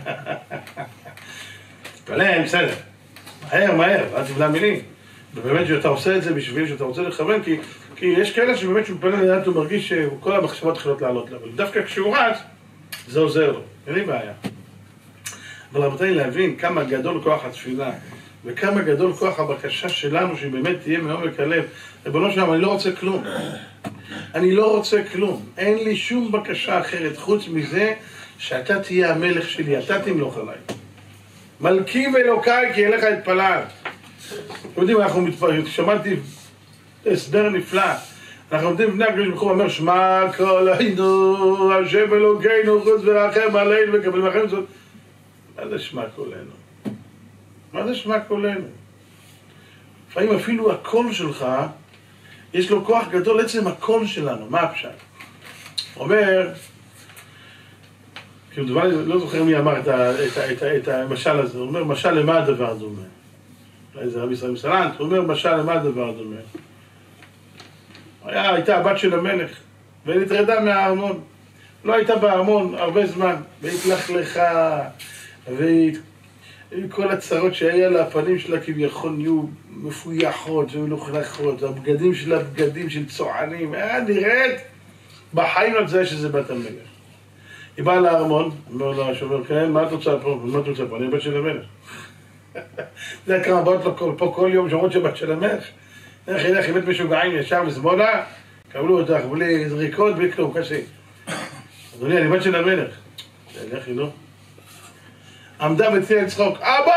S1: תתפלל, בסדר. מהר, מהר, אל תבלע מילים. ובאמת שאתה עושה את זה בשביל שאתה רוצה לכוון, כי, כי יש כאלה שבאמת שהוא מתפלל ליד, הוא מרגיש שכל המחשבות התחילות לעלות לה. אבל דווקא כשהוא רץ, זה עוזר לו. אין לי בעיה. אבל רבותיי, להבין כמה גדול כוח התפילה, וכמה גדול כוח הבקשה שלנו, שהיא באמת תהיה מעומק הלב. ריבונו שלם, אני לא רוצה כלום. אני לא רוצה כלום. אין לי שום בקשה אחרת, חוץ מזה שאתה תהיה המלך שלי, אתה תמלוך עליי. מלכי ואלוקיי, כי אליך התפלל. אתם יודעים, אנחנו מתפללים, שמעתי הסבר נפלא. אנחנו עומדים בפני הקדוש ברוך הוא אומר, שמע קולנו, השם אלוקינו, חוץ ורחם עלינו וקבל מכם זאת. מה זה שמע קולנו? מה זה שמע קולנו? לפעמים אפילו הקול שלך, יש לו כוח גדול עצם הקול שלנו. מה הפשט? אומר, כאילו דבר, לא זוכר מי אמר את, ה, את, ה, את, ה, את המשל הזה, הוא אומר, משל למה הדבר דומה? אולי זה רבי ישראל מסלנט, הוא אומר, משל למה הדבר דומה? היה, הייתה הבת של המלך, ונטרדה מהארמון. לא הייתה בארמון הרבה זמן, והתלכלכה, וכל הצרות שהיה לה, הפנים שלה כביכול נהיו מפויחות ומלוכלכות, הבגדים שלה בגדים של צוענים, היה נראית בחיים על זה שזה בת המלך. היא באה לארמון, אומר לה השובר, כן, מה את רוצה פה? מה את רוצה פה? אני בת של המלך. זה היה כמה באות לו פה כל יום שאומרות שבת של המלך. איך ילך, היא בית משוגעים ישר ושמאלה, קבלו אותך בלי זריקות, בלי כלום, קשה. אדוני, אני בת של המלך. תלך, היא לא. עמדה והציעה לצחוק, אבא!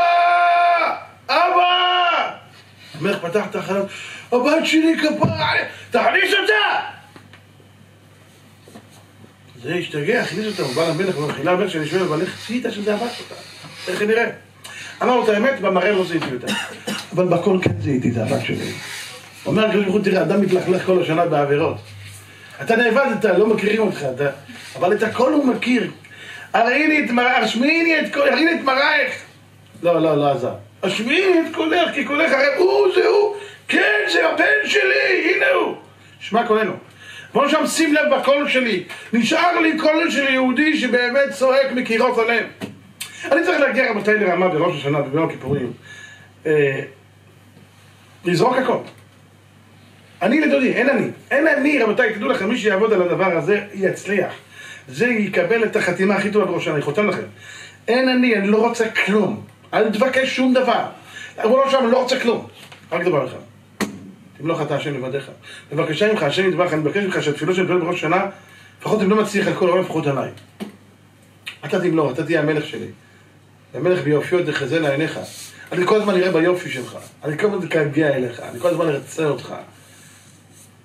S1: אבא! המלך פתח את החלום, הבת שלי כפרה, תכניס אותה! זה השתגע, הכניס אותה, הוא בא למלך ומחילה המלך שאני שואל, אבל איך צייתה שזה הבת אותה? איך נראה? אמרנו את האמת, במראה לא זיהיתי אותה. אבל בכל כן זיהיתי את הבת שלי. הוא אומר, הקדוש ברוך הוא, תראה, אדם מתלכלך כל השנה בעבירות. אתה נאבדת, לא מכירים אותך, אתה... אבל את הכל הוא מכיר. הראיני את מראה, השמיעיני את קולך, הראיני את מראייך. לא, לא, לא עזר. השמיעיני את קולך, כי קולך הרי הוא, זה הוא. כן, זה הבן שלי, הנה הוא. שמע קולנו. בואו שם שים לב בקול שלי. נשאר לי קול של יהודי שבאמת צועק מקירות הלב. אני צריך להגיע רבותיי לרמה בראש השנה וביום הכיפורים. אה, לזרוק הכל. אני לדודי, אין אני. אין אני, רבותיי, תדעו לכם, מי שיעבוד על הדבר הזה יצליח. זה יקבל את החתימה הכי טובה בראש השנה, אני חותם לכם. אין אני, אני לא רוצה כלום. אל תבקש שום דבר. בראש השנה, אני לא רוצה כלום. רק דבר אחד. תמלוך אתה השם לבדיך. בבקשה ממך, השם יתברך, אני מבקש ממך שהתפילות שאני מתפלל בראש השנה, לפחות אם לא מצליח על כל העולם, לפחות עליי. אתה תמלוך, אתה תהיה המלך שלי. המלך ביופיו תחזינה עיניך. אני כל הזמן נראה ביופי שלך. אני כל הזמן אתגעגע אליך. אני כל הזמן ארצה אותך.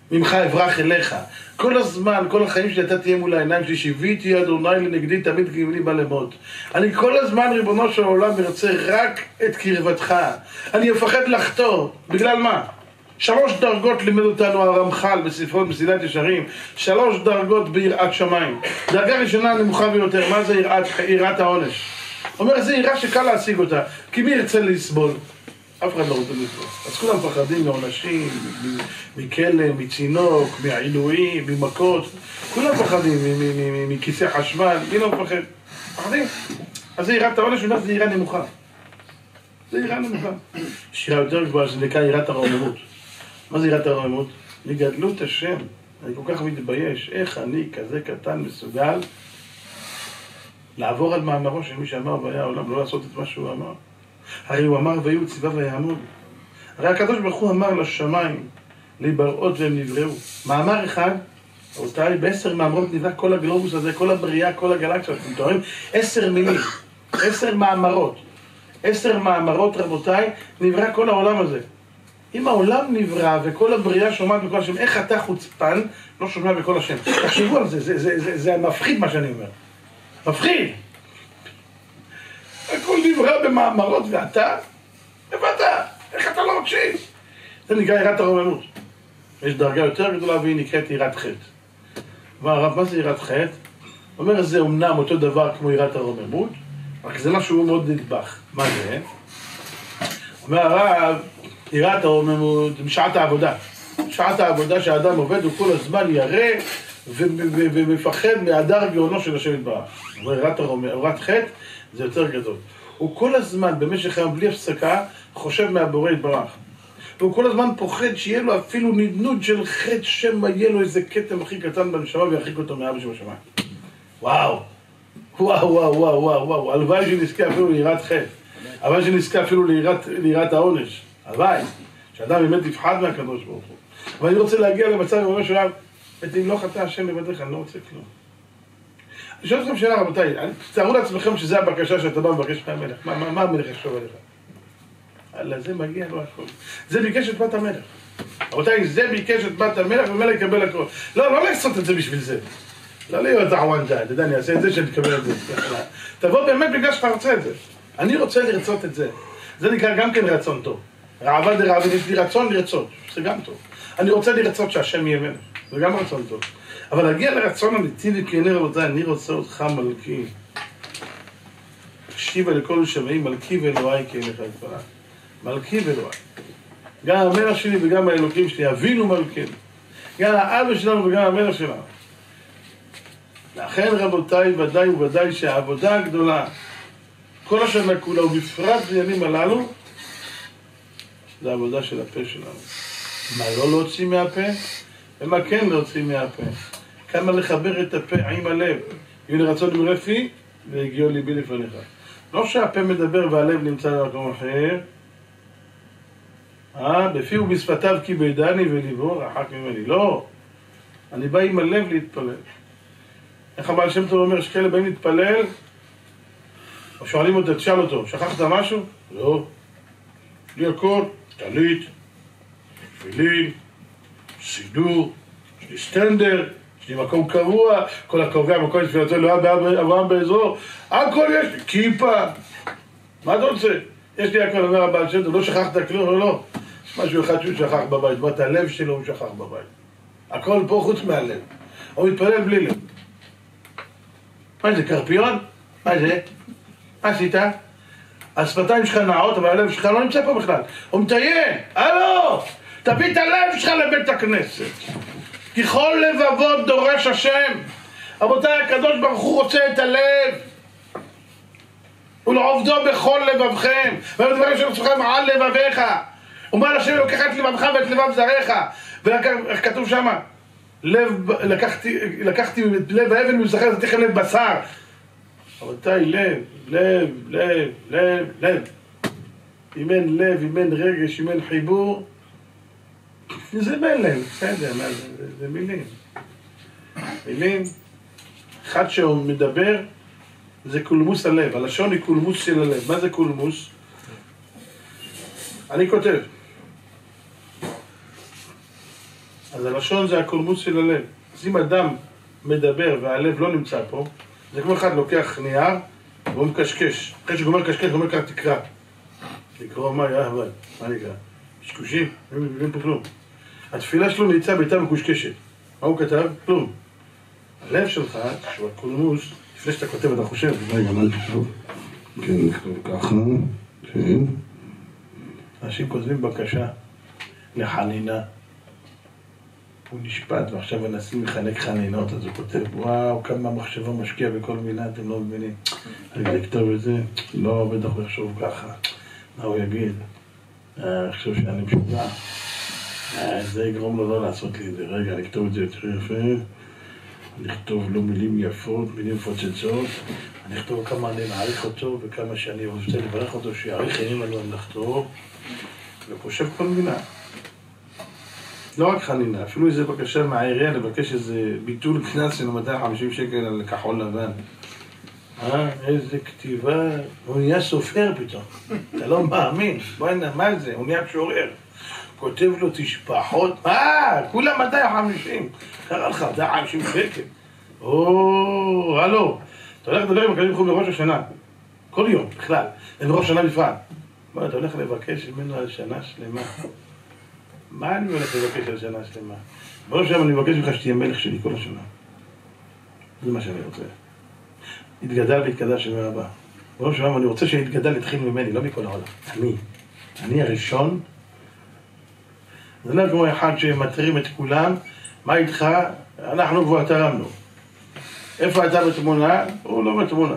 S1: ממך אברח אליך. כל הזמן, כל החיים שלי, אתה תהיה מול העיניים שלי, שיביתי אדוני לנגדי, תמיד כיווני בא למות. אני כל הזמן, ריבונו של העולם, מרצה רק את קרבתך. אני מפחד לחטוא. בגלל מה? שלוש דרגות לימד אותנו הרמח"ל בספרו מסילת ישרים. שלוש דרגות ביראת שמיים. דרגה ראשונה נמוכה ביותר. מה זה יראת, יראת העונש? אומר, זה יראה שקל להשיג אותה. כי מי ירצה לסבול? אף אחד לא רוצה לסבול. אז כולם מפחדים מעונשים, מכלא, מצינוק, מעילויים, ממכות. כולם מפחדים מכיסא חשמל. מי לא מפחד? מפחדים. אז זה יראת העונש, זה יראה נמוכה. זה יראה נמוכה. שירה יותר גבוהה שנקרא יראת הרוממות. מה זה יראת הרוממות? לגדלות השם. אני כל כך מתבייש. איך אני כזה קטן מסוגל לעבור על מאמרו של מי שאמר והיה העולם, לא לעשות את מה שהוא אמר. הרי הוא אמר ויהיו ציווה ויעמוד. הרי הקדוש ברוך הוא אמר לשמיים להיבראות והם נבראו. מאמר אחד, רבותיי, בעשר מאמרות נברא כל הגלובוס הזה, כל הבריאה, כל הגלקסיה. אתם תוארים? עשר מילים, עשר מאמרות. עשר מאמרות, רבותיי, נברא כל העולם הזה. אם העולם נברא וכל הבריאה שומעת בכל השם, איך אתה חוצפן לא שומע בכל השם? תחשבו על זה, זה, זה, זה, זה מפחיד מה שאני אומר. מפחיד. הכל נברא במאמרות ואתה? איפה אתה? איך אתה לא מקשיב? זה נקרא יראת הרוממות. יש דרגה יותר גדולה והיא נקראת יראת חטא. והרב, מה זה יראת חטא? אומר, זה אומנם אותו דבר כמו יראת הרוממות, רק זה משהו מאוד נדבך. מה זה? אומר הרב, יראת הרוממות בשעת העבודה. בשעת העבודה שהאדם עובד הוא כל הזמן ירא ומפחד מהדר גאונו של השם יתברך. אומר, יראת חטא זה יותר גדול. הוא כל הזמן במשך היום בלי הפסקה חושב מהבורא יתברך. והוא כל הזמן פוחד שיהיה לו אפילו נדנוד של חטא שמא יהיה לו איזה כתם הכי קטן בנשמה וירחיק אותו מאבא שבשמיים. וואו, וואו, וואו, וואו, וואו, וואו, הלוואי שנזכה אפילו ליראת חטא. הלוואי שנזכה אפילו ליראת העונש. הלוואי, שאדם באמת יפחד מהקדוש ברוך הוא. אבל אני רוצה להגיע למצב ואומר שלב, אם לא חטא השם לבדך, אני לא רוצה כלום. אני שואל אתכם שאלה, רבותיי, תארו לעצמכם שזה הבקשה שאתה בא מבקש לך המלך. מה, מה, מה המלך יחשוב עליך? אלא זה מגיע לו הכל. זה ביקש את בת המלך. רבותיי, זה ביקש את בת המלך ומלך יקבל הכל. לא, לא לעשות את זה בשביל זה. לא להיות עוונג'ה, אתה יודע, אני אעשה את זה שאני אקבל את זה. תבוא באמת בגלל שאתה רוצה את זה. אני רוצה לרצות את זה. זה נקרא גם כן רצון טוב. רעבה דרעבה, יש לי רצון לרצות. זה גם טוב. אני רוצה לרצות שהשם יהיה מלך. זה גם רצון טוב. אבל להגיע לרצון אמיתי וכנה, רבותיי, אני רוצה אותך מלכי. תקשיבה לכל שמעים, מלכי ואלוהי כי אין לך יתברך. מלכי ואלוהי. גם המלך שלי וגם האלוקים שלי, אבינו מלכינו. גם האבא שלנו וגם המלך שלנו. לכן רבותיי, ודאי וודאי שהעבודה הגדולה, כל השנה כולה, ובפרט בימים הללו, זה העבודה של הפה שלנו. מה לא להוציא מהפה, ומה כן להוציא מהפה. כמה לחבר את הפה עם הלב. יהיו לרצון מרפי, והגיעו ליבי לפניך. לא שהפה מדבר והלב נמצא במקום אחר. אה, בפי ובשפתיו כי בידני וליבו רחק ממני. לא. אני בא עם הלב להתפלל. איך הבעל שם טוב אומר שכאלה באים להתפלל, או שואלים אותו, תשאל אותו, שכחת משהו? לא. לי הכל, טלית, תפילין, סידור, יש לי סטנדר, יש לי מקום קבוע, כל הקובע מקום תפילתו אלוהי אברהם באזור, הכל יש לי, כיפה. מה אתה רוצה? יש לי הכל, אומר הבעל שם טוב, לא שכחת כלום או לא? משהו אחד שהוא שכח בבית, מה את הלב שלו הוא שכח בבית. הכל פה חוץ מהלב. הוא מתפלל בלי לב. מה זה, קרפיון? מה זה? מה עשית? השפתיים שלך נעות, אבל הלב שלך לא נמצא פה בכלל. הוא מטיין, הלו! תביא את הלב שלך לבית הכנסת. ככל לבבות דורש השם. רבותיי, הקדוש ברוך הוא רוצה את הלב. ולעובדו בכל לבבכם. ובדברים של עצמכם על לבביך. ומה לשם לוקח את לבבך ואת לבב זריך. ואיך כתוב שמה? לב, לקחתי, לקחתי לב האבן ומזכר, נתתי לכם לב בשר. רבותיי, לב, לב, לב, לב, לב. אם אין לב, אם אין רגש, אם אין חיבור, זה בין לב, בסדר, מה, זה, זה, זה מילים. מילים, אחד שהוא מדבר, זה קולמוס הלב, הלשון היא קולמוס של הלב. מה זה קולמוס? אני כותב. אז הלשון זה הקולמוס של הלב. אז אם אדם מדבר והלב לא נמצא פה, זה כמו אחד לוקח נייר והוא מקשקש. אחרי שגומר קשקש, הוא אומר ככה תקרא. לקרוא מה היה אבל, מה נקרא? קשקושים, הם מבינים פה כלום. התפילה שלו נמצא ביתה מקושקשת. מה הוא כתב? כלום. הלב שלך, שהוא הקולמוס, לפני שאתה כותב אתה חושב, רגע, מה נכתוב? כן, נכתוב ככה, כן. אנשים כותבים בקשה לחנינה. הוא נשפט ועכשיו הנשיא מחלק חנינות, אז הוא כותב, וואו, כמה מחשבה משקיע בכל מילה, אתם לא מבינים. אני אכתוב את זה, לא, בטח הוא יחשוב ככה. מה הוא יגיד? אני חושב שאני משוגע. זה יגרום לו לא לעשות לי את זה. רגע, אני אכתוב את זה יותר יפה. אני אכתוב לו מילים יפות, מילים פוצצות. אני אכתוב כמה אני מעריך אותו וכמה שאני רוצה לברך אותו, שיעריך עינים לנו המלאכתו. וחושב כל מילה. לא רק חנינה, אפילו איזה בקשה מהעירייה לבקש איזה ביטול קנס של מאתיים וחמישים שקל על כחול לבן. אה, איזה כתיבה, הוא נהיה סופר פתאום. אתה לא מאמין, בואי נע, מה זה? הוא נהיה משורר. כותב לו תשפחות, אה, כולה מאתיים וחמישים. קרא לך, מאתיים וחמישים שקל. או, הלו. אתה הולך לדבר עם הקדוש ברוך הוא בראש השנה. כל יום, בכלל. בראש השנה בפרט. מה, אתה הולך לבקש ממנו על שנה שלמה. מה אני הולך לבקש על שנה שלמה? בראש השנה אני מבקש ממך שתהיה מלך שלי כל השנה. זה מה שאני רוצה. יתגדל ויתקדש שמי הבא. בראש השנה אני רוצה שיתגדל יתחיל ממני, לא מכל העולם. אני. אני הראשון. זה לא כמו אחד שמטרים את כולם. מה איתך? אנחנו כבר תרמנו. איפה אתה בתמונה? הוא לא בתמונה.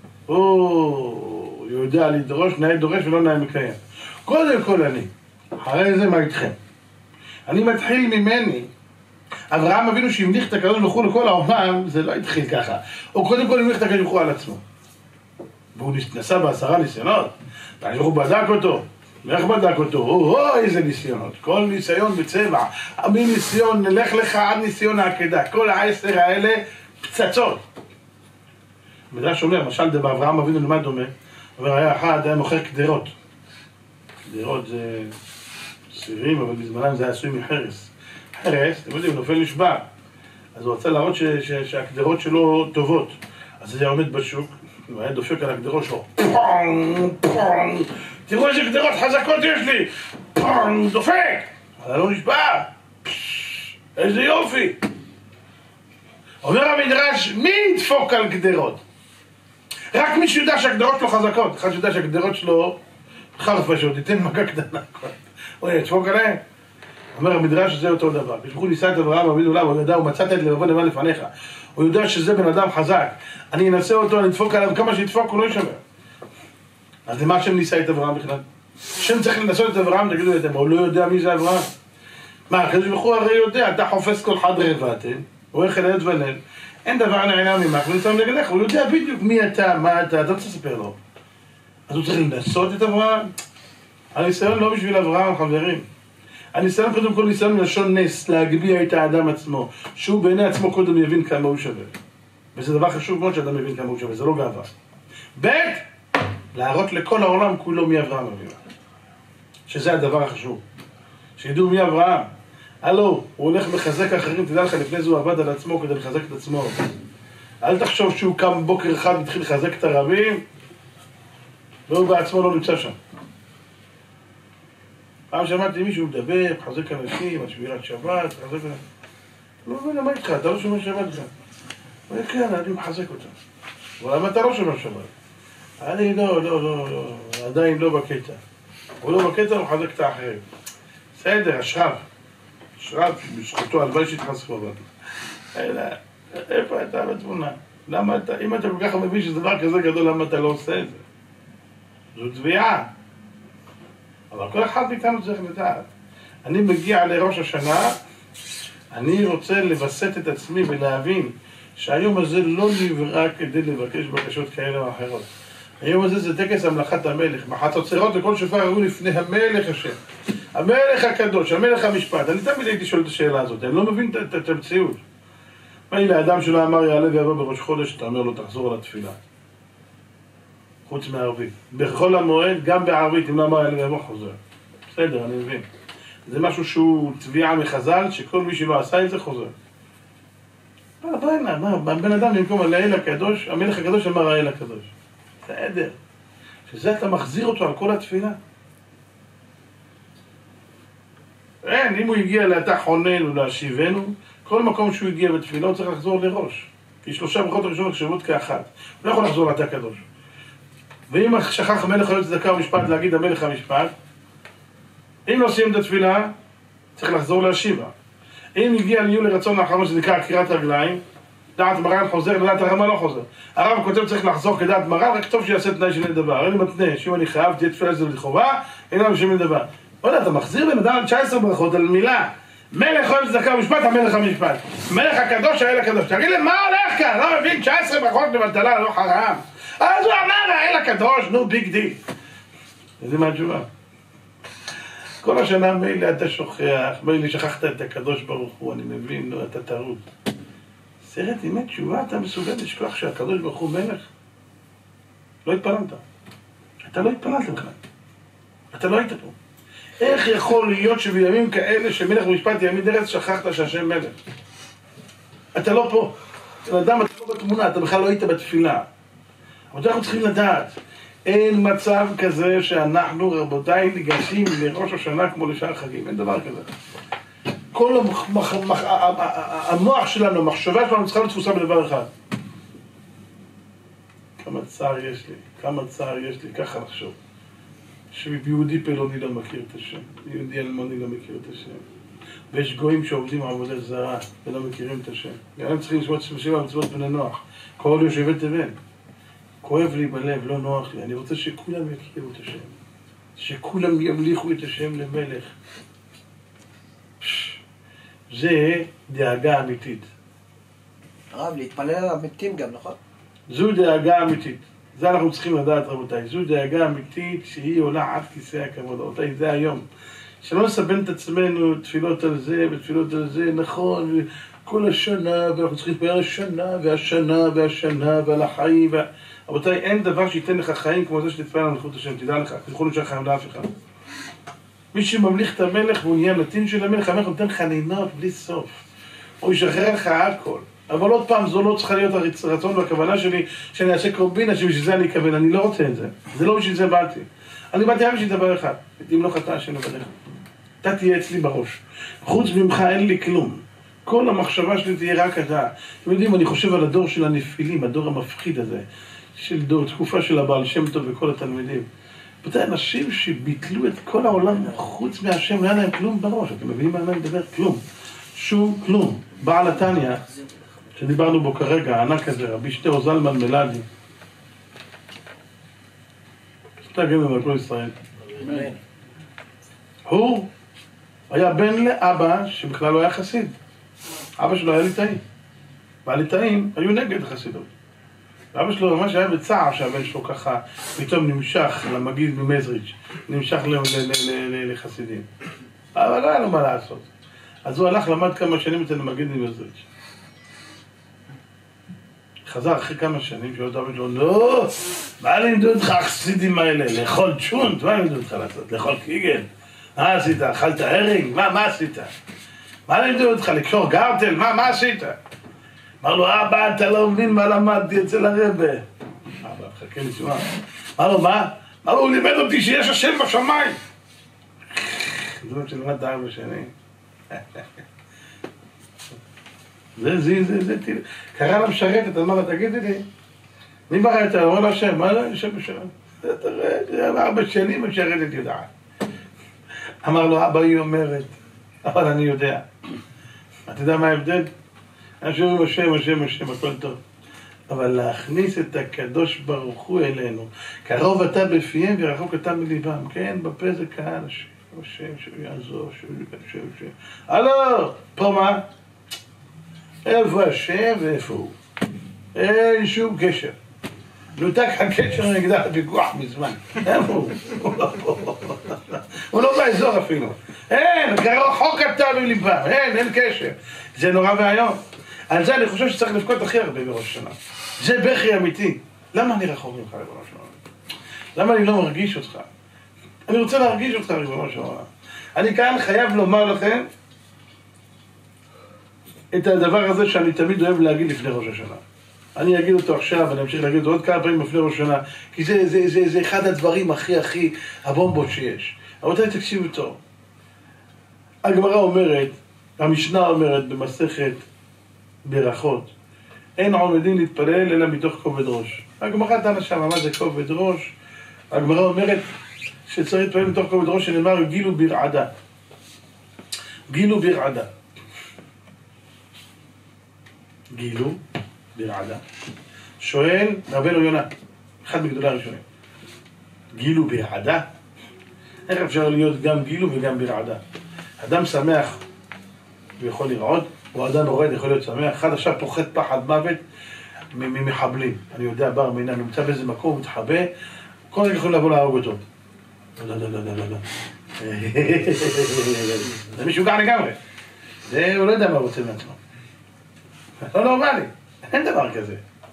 S1: הוא יודע לדרוש, נאה דורש ולא נאה מקיים. קודם כל אני. אחרי זה מה איתכם? אני מתחיל ממני. אברהם אבינו שהמליך את הקדוש ברוך הוא לכל העולם, זה לא התחיל ככה. הוא קודם כל המליך את הקדוש ברוך הוא על עצמו. והוא נסע בעשרה ניסיונות. הקדוש ברוך הוא בדק אותו. ואיך בדק אותו? או, איזה ניסיונות. כל ניסיון בצבע. מניסיון, נלך לך עד ניסיון העקדה. כל העשר האלה פצצות. מדרש אומר, למשל דבר אברהם אבינו למה דומה? אומר, היה אחד, היה מוכר קדרות. קדרות זה סירים, אבל בזמנם זה היה עשוי מחרס. חרס, אתם יודעים, הוא נופל נשבר. אז הוא רצה להראות ש- ש- שהקדרות שלו טובות. אז זה היה עומד בשוק, הוא היה דופק על הקדרות שלו. פונג, פונג, תראו איזה קדרות חזקות יש לי. פונג, דופק. אבל לא נשבר. איזה יופי. אומר המדרש, מי ידפוק על קדרות? רק מי שיודע שהקדרות שלו חזקות. אחד שיודע שהקדרות שלו חרף פשוט, תיתן מכה קטנה. הוא ידפוק עליהם. אומר המדרש שזה אותו דבר. כשבחו ניסה את אברהם אבינו לעולם, הוא ידע, הוא מצאת את לבבו למען לפניך. הוא יודע שזה בן אדם חזק. אני אנסה אותו, אני אדפוק עליו, כמה שידפוק הוא לא ישמר. אז למה השם ניסה את אברהם בכלל? השם צריך לנסות את אברהם, תגידו לי, הוא לא יודע מי זה אברהם? מה, הקדוש ברוך הוא הרי יודע, אתה חופש כל חדרי ואתן, הוא הולך אל עד וליל, אין דבר נענה ממך, הוא נמצא נגדך, הוא יודע בדיוק מי אתה, מה אתה, אתה רוצה לספר לו. אז הוא צריך לנסות את אברהם? הניסיון לא בשביל אברהם, חברים. הניסיון קודם כל ניסיון מלשון נס, להגביה את האדם עצמו, שהוא בעיני עצמו קודם יבין כמה הוא שווה. וזה דבר חשוב מאוד שאדם יבין כמה הוא שווה, זה לא גאווה. ב' להראות לכל העולם כולו מי אברהם אבינו. שזה הדבר החשוב. שידעו מי אברהם. הלו, הוא הולך מחזק אחרים, תדע לך, לפני זה הוא עבד על עצמו כדי לחזק את עצמו. אל תחשוב שהוא קם בוקר אחד והתחיל לחזק את הרבים, והוא בעצמו לא נמצא שם. פעם שמעתי מישהו מדבר, מחזק אנשים, על שמירת שבת, מחזק אנשים. לא מבין, למה איתך? אתה לא שומר שבת לך. הוא אומר, כן, אני מחזק אותם. אבל למה אתה לא שומר שבת? אני לא, לא, לא, לא, עדיין לא בקטע. הוא לא בקטע, הוא מחזק את האחרים. בסדר, השרב. השרב, בזכותו, הלוואי שהתחזקו אבל. אלא, איפה אתה בתמונה? למה אתה, אם אתה כל כך מבין שזה דבר כזה גדול, למה אתה לא עושה את זה? זו תביעה. אבל כל אחד מאיתנו צריך לדעת. אני מגיע לראש השנה, אני רוצה לבסט את עצמי ולהבין שהיום הזה לא נברא כדי לבקש בקשות כאלה או אחרות. היום הזה זה טקס המלאכת המלך. בחצוצרות וכל שופר היו לפני המלך השם. המלך הקדוש, המלך המשפט. אני תמיד הייתי שואל את השאלה הזאת, אני לא מבין את, את המציאות. מה היא לאדם שלא אמר יעלה ויבוא בראש חודש, אתה אומר לו תחזור על התפילה. חוץ מערבית. בכל המועד, גם בערבית, אם לא אמר יעלה ויבוא חוזר. בסדר, אני מבין. זה משהו שהוא תביעה מחז"ל, שכל מי שלא עשה את זה חוזר. בן אדם במקום על האל הקדוש, המלך הקדוש אמר האל הקדוש. בסדר. שזה אתה מחזיר אותו על כל התפילה. אין, אם הוא הגיע לאתה חונן ולהשיבנו, כל מקום שהוא הגיע בתפילה הוא צריך לחזור לראש. כי שלושה ברכות הראשונות נחשבות כאחת. הוא לא יכול לחזור לאתה קדוש. ואם שכח המלך היועץ צדקה ומשפט להגיד המלך המשפט, אם לא סיים את התפילה, צריך לחזור להשיבה. אם הגיע ליהיו לרצון האחרון שזה נקרא עקירת רגליים, דעת מרן חוזר, לדעת הרמה לא חוזר. הרב כותב צריך לחזור כדעת מרן, רק טוב שיעשה תנאי שני דבר. אין לי מתנה, שאם אני חייב, תהיה תפילה שזה לחובה, אין לנו שום דבר. לא יודע, אתה מחזיר בן אדם תשע עשרה ברכות על מילה. מלך היועץ צדקה ומשפט, המלך המשפט. מלך הקדוש, האל הקדוש. תגיד לי, מה הולך כאן? לא מבין, תשע עשרה ברכות לבטלה, לא חרם. אז הוא אמר, האל הקדוש, נו ביג די. וזה מה התשובה? כל השנה מילא אתה שוכח, מילא שכחת את הקדוש ברוך הוא, אני מבין, לא, אתה טעות. סרט אמת תשובה, אתה מסוגל לשכוח שהקדוש ברוך הוא מלך? לא התפללת. אתה לא התפללת בכלל. אתה לא היית פה. איך יכול להיות שבימים כאלה שמלך במשפט יעמיד ארץ שכחת שהשם מלך? אתה לא פה. אתה אדם, אתה לא בתמונה, אתה בכלל לא היית בתפילה. אבל אנחנו צריכים לדעת, אין מצב כזה שאנחנו רבותיי ניגשים לראש השנה כמו לשאר חגים, אין דבר כזה. כל המח... המח... המוח שלנו, המחשבה שלנו צריכה לתפוסה בדבר אחד. כמה צער יש לי, כמה צער יש לי, ככה לחשוב. שיהודי פלוני לא מכיר את השם, יהודי אלמוני לא מכיר את השם. ויש גויים שעובדים עבודה זרה ולא מכירים את השם. הם צריכים לשמות שבע מצוות בני נוח. כל יושבי תבל. כואב לי בלב, לא נוח לי. אני רוצה שכולם יכירו את השם. שכולם ימליכו את השם למלך. זה דאגה אמיתית.
S2: הרב, להתפלל על המתים גם, נכון?
S1: זו דאגה אמיתית. זה אנחנו צריכים לדעת, רבותיי. זו דאגה אמיתית שהיא עולה עד כיסא הכבוד. רבותיי, זה היום. שלא נסבן את עצמנו תפילות על זה ותפילות על זה, נכון, כל השנה, ואנחנו צריכים לדבר השנה והשנה והשנה ועל החיים. וה... רבותיי, אין דבר שייתן לך חיים כמו זה שתתפלל על מלכות השם. תדע לך, תלכו לשאר חיים לאף אחד. מי שממליך את המלך והוא נהיה נתין של המלך, המלך נותן חנינות בלי סוף. הוא ישחרר לך הכל. אבל עוד פעם, זו לא צריכה להיות הרצון והכוונה שלי שאני אעשה קורבינה שבשביל זה אני אכוון. אני לא רוצה את זה. זה לא בשביל זה באתי. אני באתי רק בשביל דבר אחד. אם לא חטא השם לבדך. אתה תהיה אצלי בראש. חוץ ממך אין לי כלום. כל המחשבה שלי תהיה רק אתה. אתם יודעים, אני חושב על הדור של הנפילים, הדור המפחיד הזה, של דור, תקופה של הבעל שם טוב וכל התלמידים. ואתה אנשים שביטלו את כל העולם חוץ מהשם, לא היה להם כלום בראש. אתם מבינים מה אני מדבר? כלום. שום כלום. בעל התניא, שדיברנו בו כרגע, הענק הזה, רבי שטר זלמן מלאדי. שתגיד לנו לכל ישראל. הוא היה בן לאבא שבכלל לא היה חסיד. אבא שלו היה ליטאי. והליטאים היו נגד החסידות. ואבא שלו ממש היה בצער שהבן שלו ככה פתאום נמשך למגיד ממזריץ', נמשך לחסידים. אבל לא היה לו מה לעשות. אז הוא הלך, למד כמה שנים אצל המגיד ממזריץ'. חזר אחרי כמה שנים, שאומר אבא שלו, לא, מה לימדו אותך החסידים האלה? לאכול צ'ונט? מה לימדו אותך לעשות? לאכול קיגל? מה עשית? אכלת הרינג? מה, מה עשית? מה לימדו אותך? לקשור גרטל? מה, מה עשית? אמר לו, אבא, אתה לא מבין מה למדתי אצל הרבה. אבא, חכה לי תשומה. אמר לו, מה? אמר לו, הוא לימד אותי שיש השם בשמיים. זה מה שלמד ארבע שנים. זה, זה, זה, זה, תראה. קרא לה משרתת, אמר לה, תגידי לי, מי ברא את זה? אמר לה, השם, מה לה? השם בשם. תראה, ארבע שנים משרתת יודעת. אמר לו, אבא, היא אומרת, אבל אני יודע. אתה יודע מה ההבדל? אנשים אומרים, השם, השם, השם, הכל טוב. אבל להכניס את הקדוש ברוך הוא אלינו, קרוב אתה בפיהם ורחוק אתה מליבם. כן, בפה זה קהל, השם, השם, שהוא יעזור, שהוא יעזור, השם. הלו, פה מה? איפה השם ואיפה הוא? אין שום קשר. נותק הקשר נגדה הוויכוח מזמן. איפה הוא? הוא לא באזור אפילו. אין, רחוק אתה מליבם, אין, אין קשר. זה נורא והיום. על זה אני חושב שצריך לבכות הכי הרבה בראש השנה. זה בכי אמיתי. למה אני רחוק ממך בראש השנה? למה אני לא מרגיש אותך? אני רוצה להרגיש אותך בראש השנה. אני כאן חייב לומר לכם את הדבר הזה שאני תמיד אוהב להגיד לפני ראש השנה. אני אגיד אותו עכשיו, אני אמשיך להגיד אותו עוד כמה פעמים לפני ראש השנה, כי זה, זה, זה, זה אחד הדברים הכי הכי הבומבות שיש. רבותיי, תקשיבו טוב. הגמרא אומרת, המשנה אומרת במסכת ברכות, אין עומדים להתפלל אלא מתוך כובד ראש. הגמרא דנה שם, מה זה כובד ראש? הגמרא אומרת שצריך להתפלל מתוך כובד ראש, שנאמר גילו ברעדה. גילו ברעדה. גילו ברעדה. שואל רבנו יונה, אחד מגדולי הראשונים, גילו ברעדה? איך אפשר להיות גם גילו וגם ברעדה? אדם שמח ויכול לרעוד, או אדם רועד יכול להיות שמח. אחד עכשיו פוחד פחד מוות ממחבלים. אני יודע, בר מינה, נמצא באיזה מקום, מתחבא, כל רגע יכול לבוא להרוג אותו. לא, לא, לא, לא, לא, לא. זה משוגע לגמרי. זה, הוא לא יודע מה הוא רוצה מעצמו. לא נורמלי, אין דבר כזה.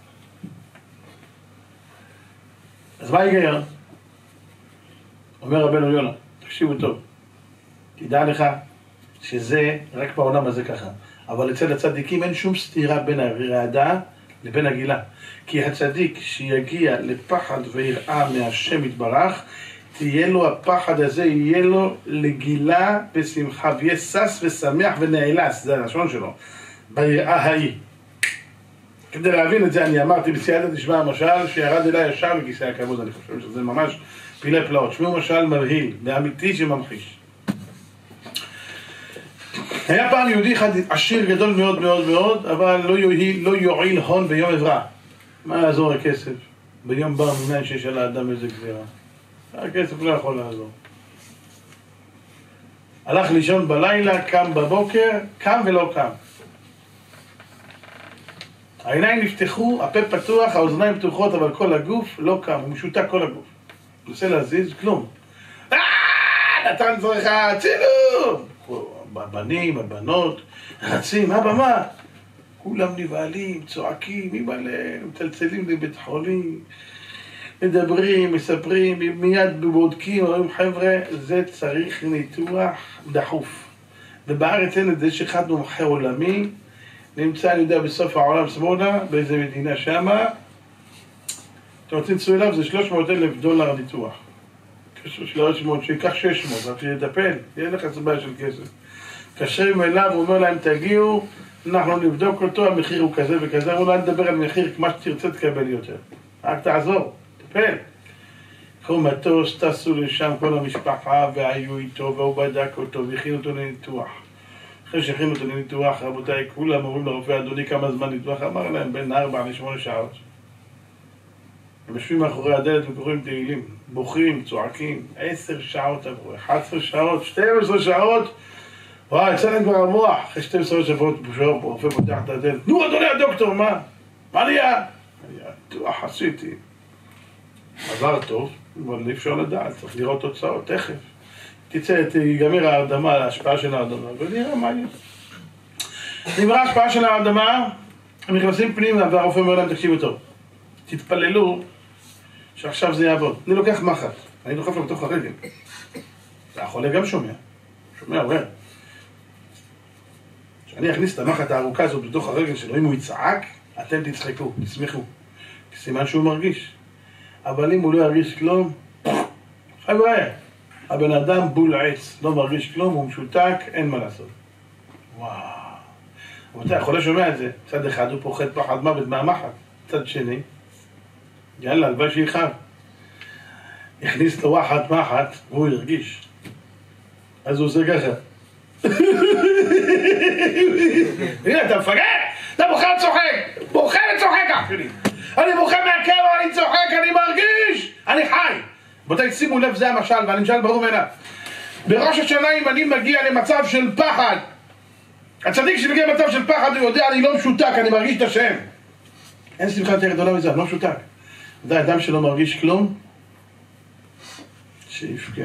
S1: אז מה ההיגיון? אומר רבנו יונה, תקשיבו טוב, תדע לך שזה רק בעולם הזה ככה, אבל אצל הצדיקים אין שום סתירה בין הרעדה לבין הגילה, כי הצדיק שיגיע לפחד ויראה מהשם יתברך, תהיה לו הפחד הזה, יהיה לו לגילה בשמחה, ויהיה שש ושמח ונעלס, זה הלשון שלו, ביראה ההיא. כדי להבין את זה אני אמרתי בסייעתא דשמיא המשל שירד אליי ישר מכיסא הכבוד, אני חושב שזה ממש פילי פלאות. שמעו משל מבהיל, באמיתי שממחיש. היה פעם יהודי אחד עשיר גדול מאוד מאוד מאוד, אבל לא יועיל, לא יועיל הון ביום עברה. מה יעזור הכסף? ביום בר מינן שיש על האדם איזה גזירה. הכסף לא יכול לעזור. הלך לישון בלילה, קם בבוקר, קם ולא קם. העיניים נפתחו, הפה פתוח, האוזניים פתוחות, אבל כל הגוף לא קם, הוא משותק כל הגוף. הוא עושה להזיז, כלום. אה, נתן צריכה, צילום! הבנים, הבנות, רצים, אבא מה? כולם נבהלים, צועקים, מבעלה, מצלצלים לבית חולים, מדברים, מספרים, מיד בודקים, אומרים חבר'ה, זה צריך ניתוח דחוף. ובארץ אין את זה שאחד מומחה עולמי, נמצא, אני יודע, בסוף העולם שמאלה, באיזה מדינה שמה, אתם רוצים לצאו אליו, זה שלוש מאות אלף דולר ניתוח. שלוש מאות, שיקח שש מאות, רק שיטפל, יהיה לך צבעה של כסף. קשרים אליו, הוא אומר להם, תגיעו, אנחנו נבדוק אותו, המחיר הוא כזה וכזה, הוא לא נדבר על מחיר, מה שתרצה תקבל יותר. רק תעזור, תטפל. קחו מטוס, טסו לשם כל המשפחה, והיו איתו, והוא בדק אותו, והכין אותו לניתוח. אחרי שהכין אותו לניתוח, רבותיי, כולם אומרים לרופא, אדוני, כמה זמן ניתוח? אמר להם, בין ארבע לשמונה שעות. הם יושבים מאחורי הדלת וקוראים תהילים, בוכים, צועקים, עשר שעות עברו, אחת עשרה שעות, שתים עשרה שעות, וואי, יצא להם כבר המוח, אחרי שתים עשרה שבועות, הרופא פותח את הדלת, נו אדוני הדוקטור, מה? מה נהיה? ניתוח עשיתי. עבר טוב, אבל אי אפשר לדעת, צריך לראות תוצאות, תכף. תצא, תיגמר ההרדמה, ההשפעה של ההרדמה, ונראה מה יהיה. נגמרה ההשפעה של ההרדמה, הם נכנסים פנימה, והרופא אומר להם, תקשיבו טוב, תתפללו שעכשיו זה יעבוד. אני לוקח מחט, אני דוחף לו בתוך הרגל. והחולה גם שומע, שומע, עובר. כשאני אכניס את המחט הארוכה הזאת בתוך הרגל שלו, אם הוא יצעק, אתם תצחקו, תשמחו. סימן שהוא מרגיש. אבל אם הוא לא ירגיש כלום, חבר'ה, הבן אדם בול עץ, לא מרגיש כלום, הוא משותק, אין מה לעשות. וואו. אבל החולה שומע את זה, צד אחד הוא פוחד פחד מוות מהמחט, צד שני, יאללה, הלוואי שיחב. הכניס לו וואחת מחט, והוא הרגיש. אז הוא עושה ככה. הנה, אתה מפגר? אתה בוכה וצוחק! בוכה וצוחק אפילו! אני בוכה מהכאב, אני צוחק, אני מרגיש! אני חי! רבותיי, שימו לב, זה המשל, ואני משל ברור ממנה. בראש השנה, אם אני מגיע למצב של פחד, הצדיק שמגיע למצב של פחד, הוא יודע, אני לא משותק, אני מרגיש את השם. אין שמחה יותר גדולה מזה, אני לא משותק. אתה אדם שלא מרגיש כלום, שיפקה.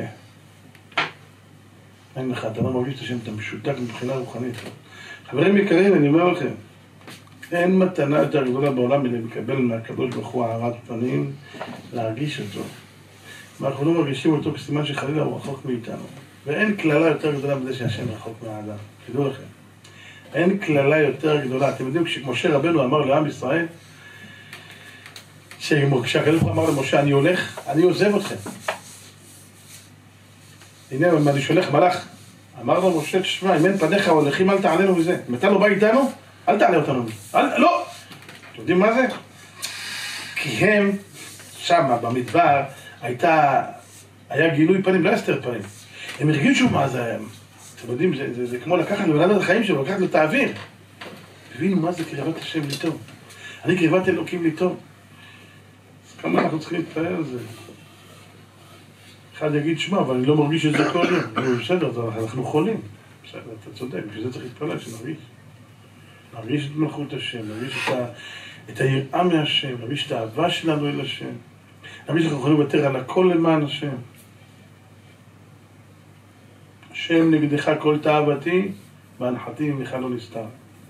S1: אין לך, אתה לא מרגיש את השם, אתה משותק מבחינה רוחנית. חברים יקרים, אני אומר לכם, אין מתנה יותר גדולה בעולם מלא לקבל מהקדוש ברוך הוא הארת פנים, להרגיש אותו. ואנחנו לא מרגישים אותו כסימן שחלילה הוא רחוק מאיתנו. ואין כללה יותר גדולה מזה שהשם רחוק מהאדם. תדעו לכם. אין כללה יותר גדולה. אתם יודעים, כשמשה רבנו אמר לעם ישראל, כשהקדוש ברוך הוא אמר למשה, אני הולך, אני עוזב אתכם. הנה, אם אני שולח מלאך, אמר לו משה, תשמע, אם אין פניך הולכים, אל תעננו מזה. אם אתה לא בא איתנו, אל תענה אותנו מזה. אל, לא! אתם יודעים מה זה? כי הם, שמה, במדבר, הייתה, היה גילוי פנים, לא הסתר פנים. הם הרגישו מה זה היה. אתם יודעים, זה, זה, זה כמו לקחת לבנן את החיים שלו, לקחת לו את האוויר. הבינו מה זה קרבת השם לי טוב. אני קרבת אלוקים לי טוב. אז כמה אנחנו צריכים להתפעל על זה? אחד יגיד, שמע, אבל אני לא מרגיש את זה כל יום. בסדר, אנחנו חולים. בסדר, אתה צודק, בשביל זה צריך להתפעל, שנרגיש. נרגיש את מלכות השם, נרגיש את, ה... את היראה מהשם, נרגיש את האהבה שלנו אל השם. נרגיש שאנחנו יכולים לוותר על הכל למען השם. השם נגדך כל תאוותי, והנחתי ממך לא נסתר.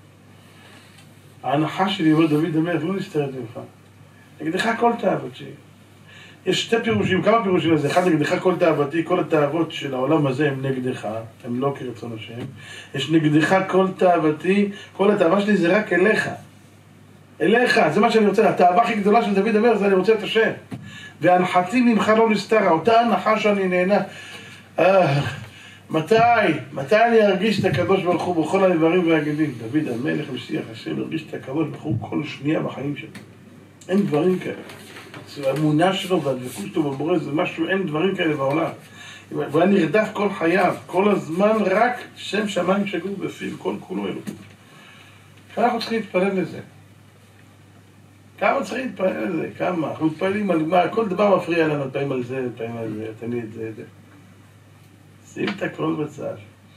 S1: ההנחה שלי, אומר דוד המלך, לא נסתרת ממך. נגדך כל תאוותי. יש שתי פירושים, כמה פירושים לזה. אחד, נגדך כל תאוותי, כל התאוות של העולם הזה הם נגדך, הם לא כרצון השם. יש נגדך כל תאוותי, כל התאווה שלי זה רק אליך. אליך, זה מה שאני רוצה. התאווה הכי גדולה של דוד המלך זה אני רוצה את השם. והנחתי ממך לא נסתרה, אותה הנחה שאני נהנה. אה, מתי? מתי אני ארגיש את הקדוש ברוך הוא בכל האיברים והגידים? דוד המלך משיח השם הרגיש את הקדוש ברוך הוא כל שנייה בחיים שלו. אין דברים כאלה. האמונה שלו והדבקות שלו בבורא זה משהו, אין דברים כאלה בעולם. והיה נרדף כל חייו, כל הזמן רק שם שמיים שגור בפיו, כל כולו אלוקות. כמה אנחנו צריכים להתפלל לזה? כמה צריכים להתפלל לזה? כמה? אנחנו מתפללים על מה? כל דבר מפריע לנו, מתפללים על זה, מתפללים על זה, תן לי את זה, את זה. שים את הכל בצד.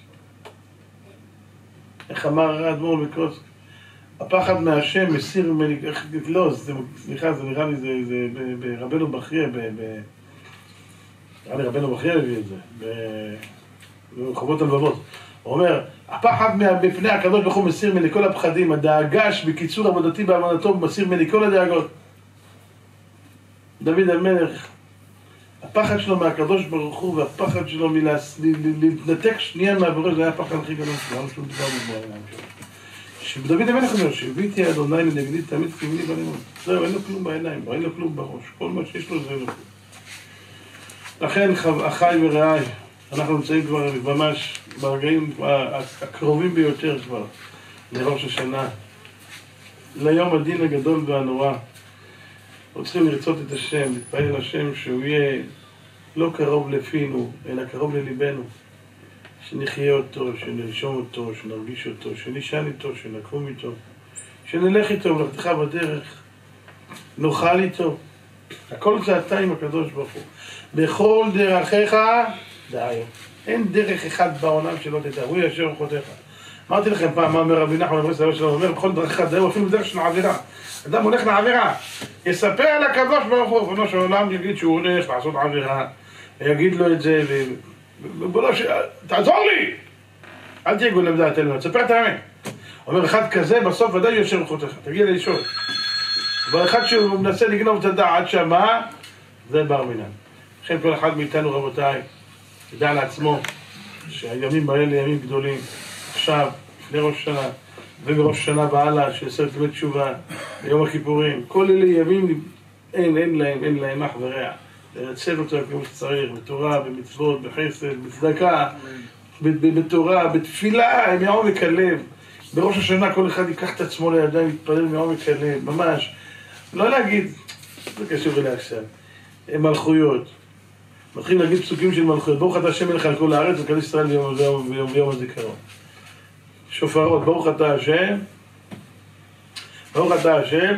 S1: איך אמר האדמו"ר מקוצק? הפחד מהשם מסיר ממני, איך נתלוס, סליחה, זה נראה לי, זה, זה, ברבנו בחייה, ב... נראה לי רבנו בחייה הביא את זה, ברחובות הלבבות. הוא אומר, הפחד מפני הקדוש ברוך הוא מסיר ממני כל הפחדים, הדאגש בקיצור עבודתי באמונתו מסיר ממני כל הדאגות. דוד המלך, הפחד שלו מהקדוש ברוך הוא והפחד שלו מלהתנתק שנייה מהבורא, זה היה הפחד הכי גדול שלו, לא שום דבר בבוא העיניים שלו. שדוד המלך אומר, שהביתי אדוני לנגדי תמיד כמיני בלימוד. זהו, אין לו כלום בעיניים, אין לו כלום בראש. כל מה שיש לו זה אין לו כלום. לכן, אחיי ורעיי, אנחנו נמצאים כבר ממש ברגעים הקרובים ביותר כבר לראש השנה, ליום הדין הגדול והנורא. אנחנו צריכים לרצות את השם, להתפעל על השם שהוא יהיה לא קרוב לפינו, אלא קרוב לליבנו. שנחיה אותו, שנרשום אותו, שנרגיש אותו, שנשען איתו, שנקום איתו, שנלך איתו מלאכתך בדרך, נאכל איתו. הכל זה אתה עם הקדוש ברוך הוא. בכל דרכיך דעיו. אין דרך אחד בעולם שלא תדע, הוא ישר חותיך. אמרתי לכם פעם, מה אומר רבי נחמן אמרי סבא שלו, אומר בכל דרכיך דעיו, אפילו בדרך של עבירה. אדם הולך לעבירה, יספר על הקדוש ברוך הוא, ובנו של עולם יגיד שהוא הולך לעשות עבירה, ויגיד לו את זה, ו... בולו ש... תעזור לי! אל תהיה גולם דעת אלמה, תספר את האמת. אומר, אחד כזה בסוף ודאי יושב לחותך, תגיע לישון. אבל אחד שהוא מנסה לגנוב את הדעת שמה, זה בר מינן. לכן כל אחד מאיתנו רבותיי, ידע לעצמו שהימים האלה ימים גדולים, עכשיו, לפני ראש שנה, ובראש שנה והלאה, של עשרת ימי תשובה, ביום הכיפורים, כל אלה ימים, אין, אין להם, אין להם אח ורע. לרצל אותו כמו שצריך, בתורה, במצוות, בחסד, בצדקה, בתורה, בתפילה, מעומק הלב. בראש השנה כל אחד ייקח את עצמו לידיים, יתפלל מעומק הלב, ממש. לא להגיד, זה קשור אליי עכשיו, מלכויות. מתחילים להגיד פסוקים של מלכויות. ברוך אתה השם מלך על כל הארץ, וקדש ישראל ביום, ביום, ביום, ביום הזיכרון. שופרות, ברוך אתה השם, ברוך אתה השם,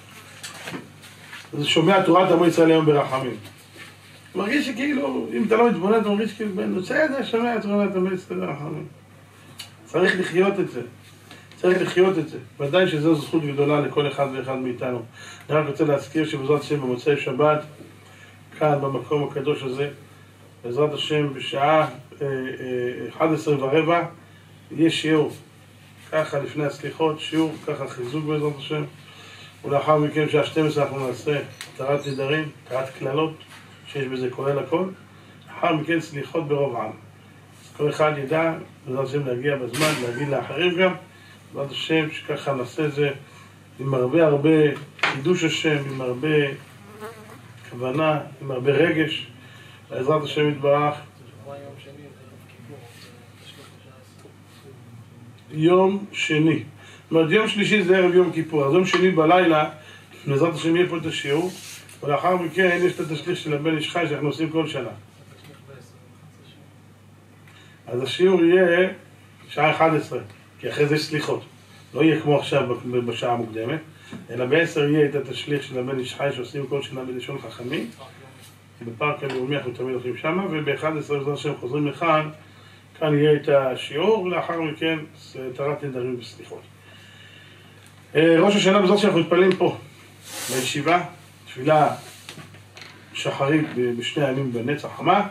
S1: זה שומע תורת עמו ישראל היום ברחמים. מרגיש שכאילו, אם אתה לא מתבונן, אתה מרגיש כאילו, בסדר, שומע תורת עמו ישראל ברחמים. צריך לחיות את זה. צריך לחיות את זה. ודאי שזו זכות גדולה לכל אחד ואחד מאיתנו. אני רק רוצה להזכיר שבעזרת השם במוצאי שבת, כאן במקום הקדוש הזה, בעזרת השם בשעה אחת עשרה ורבע, יש שיעור. ככה לפני הסליחות, שיעור, ככה חיזוק בעזרת השם. ולאחר מכן שעה שתים עשרה אנחנו נעשה תרת נדרים, תרת כללות, שיש בזה כולל הכל. לאחר מכן סליחות ברוב עם. כל אחד ידע, בעזרת השם להגיע בזמן, להגיד לאחרים גם, בעזרת השם שככה נעשה את זה עם הרבה הרבה חידוש השם, עם הרבה כוונה, עם הרבה רגש, בעזרת השם יתברך. יום שני. זאת אומרת, יום שלישי זה ערב יום כיפור, אז יום שני בלילה, בעזרת השם יהיה פה את השיעור, ולאחר מכן יש את התשליך של הבן איש חי שאנחנו עושים כל שנה. אז השיעור יהיה שעה אחת עשרה, כי אחרי זה יש סליחות. לא יהיה כמו עכשיו בשעה המוקדמת, אלא בעשר יהיה את התשליך של הבן איש חי שעושים כל שנה בלשון חכמים. בפארק הלאומי אנחנו תמיד הולכים שמה, וב-אחת עשרה בעזרת השם חוזרים לכאן, כאן יהיה את השיעור, ולאחר מכן תרת נדרים וסליחות. ראש השנה בזאת שאנחנו מתפללים פה, בישיבה, תפילה שחרית בשני הימים בנץ החמה.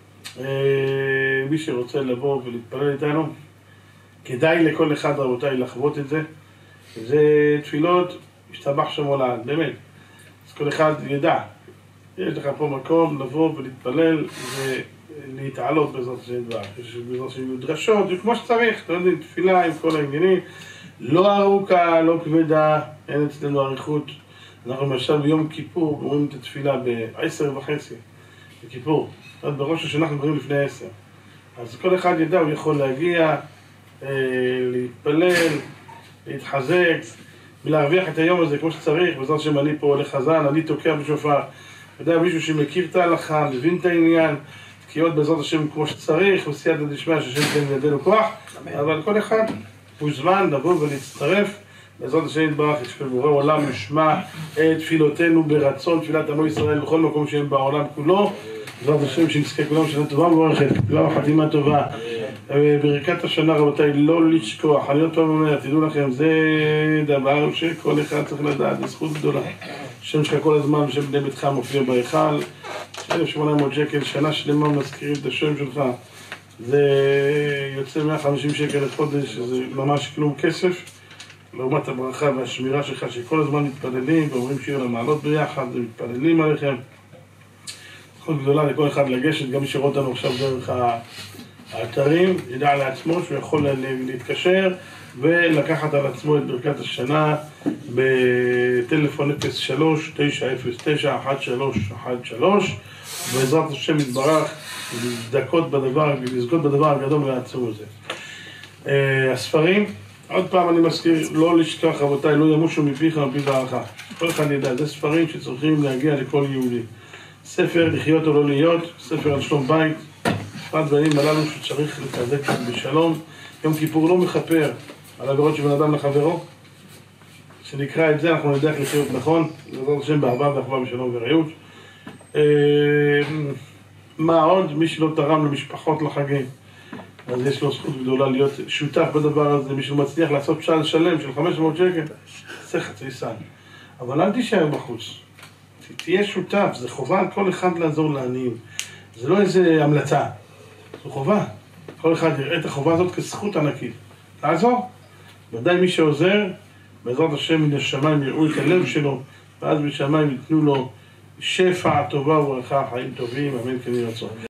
S1: מי שרוצה לבוא ולהתפלל איתנו, כדאי לכל אחד רבותיי לחוות את זה. זה תפילות משתבח שם עולד, באמת. אז כל אחד ידע, יש לך פה מקום לבוא ולהתפלל ולהתעלות בעזרת השם דבר. בעזרת השם יהיו דרשות, וכמו שצריך, אתה יודע, תפילה עם כל העניינים, לא ארוכה, לא כבדה, אין אצלנו אריכות. אנחנו למשל ביום כיפור גומרים את התפילה בעשר וחצי, בכיפור. אז בראש השנה אנחנו גומרים לפני עשר. אז כל אחד ידע, הוא יכול להגיע, אה, להתפלל, להתחזק, ולהרוויח את היום הזה כמו שצריך. בעזרת השם אני פה עולה חזן, אני תוקע בשופר. אתה יודע, מישהו שמכיר את ההלכה, מבין את העניין, תקיעות בעזרת השם כמו שצריך, וסייעתא דשמיא שהשם ייתן בידינו כוח. אבל כל אחד הוא זמן לבוא ולהצטרף. בעזרת השם יתברך, שבורא עולם ישמע את תפילותינו ברצון, תפילת עמו ישראל בכל מקום שהם בעולם כולו. בעזרת השם שנזכה כולם שנה טובה ומבורכת, כולם חתימה טובה. ברכת השנה רבותיי, לא לשכוח, אני עוד פעם אומר, תדעו לכם, זה דבר שכל אחד צריך לדעת, זה זכות גדולה. השם שלך כל הזמן, השם בני ביתך מופיע בהיכל, אלף שמונה מאות שקל, שנה שלמה מזכירים את השם שלך. זה יוצא מאה וחמישים שקל לחודש, זה ממש כלום כסף. לעומת הברכה והשמירה שלך שכל הזמן מתפללים ואומרים שיר למעלות ביחד ומתפללים עליכם. זכות גדולה לכל אחד לגשת, גם מי שרואה אותנו עכשיו דרך האתרים, ידע לעצמו שהוא יכול להתקשר ולקחת על עצמו את ברכת השנה בטלפון אפס שלוש תשע אפס תשע אחת שלוש אחת שלוש, בעזרת השם יתברך ולזדקות בדבר, ולזכות בדבר הגדול והעצום הזה. הספרים, עוד פעם אני מזכיר, לא לשכח רבותיי, לא ימושו מפיך ומפי זרעך. כל אחד ידע, זה ספרים שצריכים להגיע לכל יהודי. ספר לחיות או לא להיות, ספר על שלום בית, אחד דברים הללו שצריך לתחזק בשלום. יום כיפור לא מכפר על עבירות של בן אדם לחברו. שנקרא את זה, אנחנו נדע איך לחיות נכון, בעזרת השם באהבה ואחווה בשלום ורעות. מה עוד? מי שלא תרם למשפחות לחגים, אז יש לו זכות גדולה להיות שותף בדבר הזה. מי שמצליח לעשות שעל שלם של חמש מאות שקל, זה חצי סל. אבל אל תישאר בחוץ. תהיה שותף, זה חובה על כל אחד לעזור לעניים. זה לא איזה המלצה, זו חובה. כל אחד יראה את החובה הזאת כזכות ענקית. לעזור. ודאי מי שעוזר, בעזרת השם מן השמיים יראו את הלב שלו, ואז בשמיים ייתנו לו שפע טובה וברכה, חיים טובים, אמן כן יהי רצון.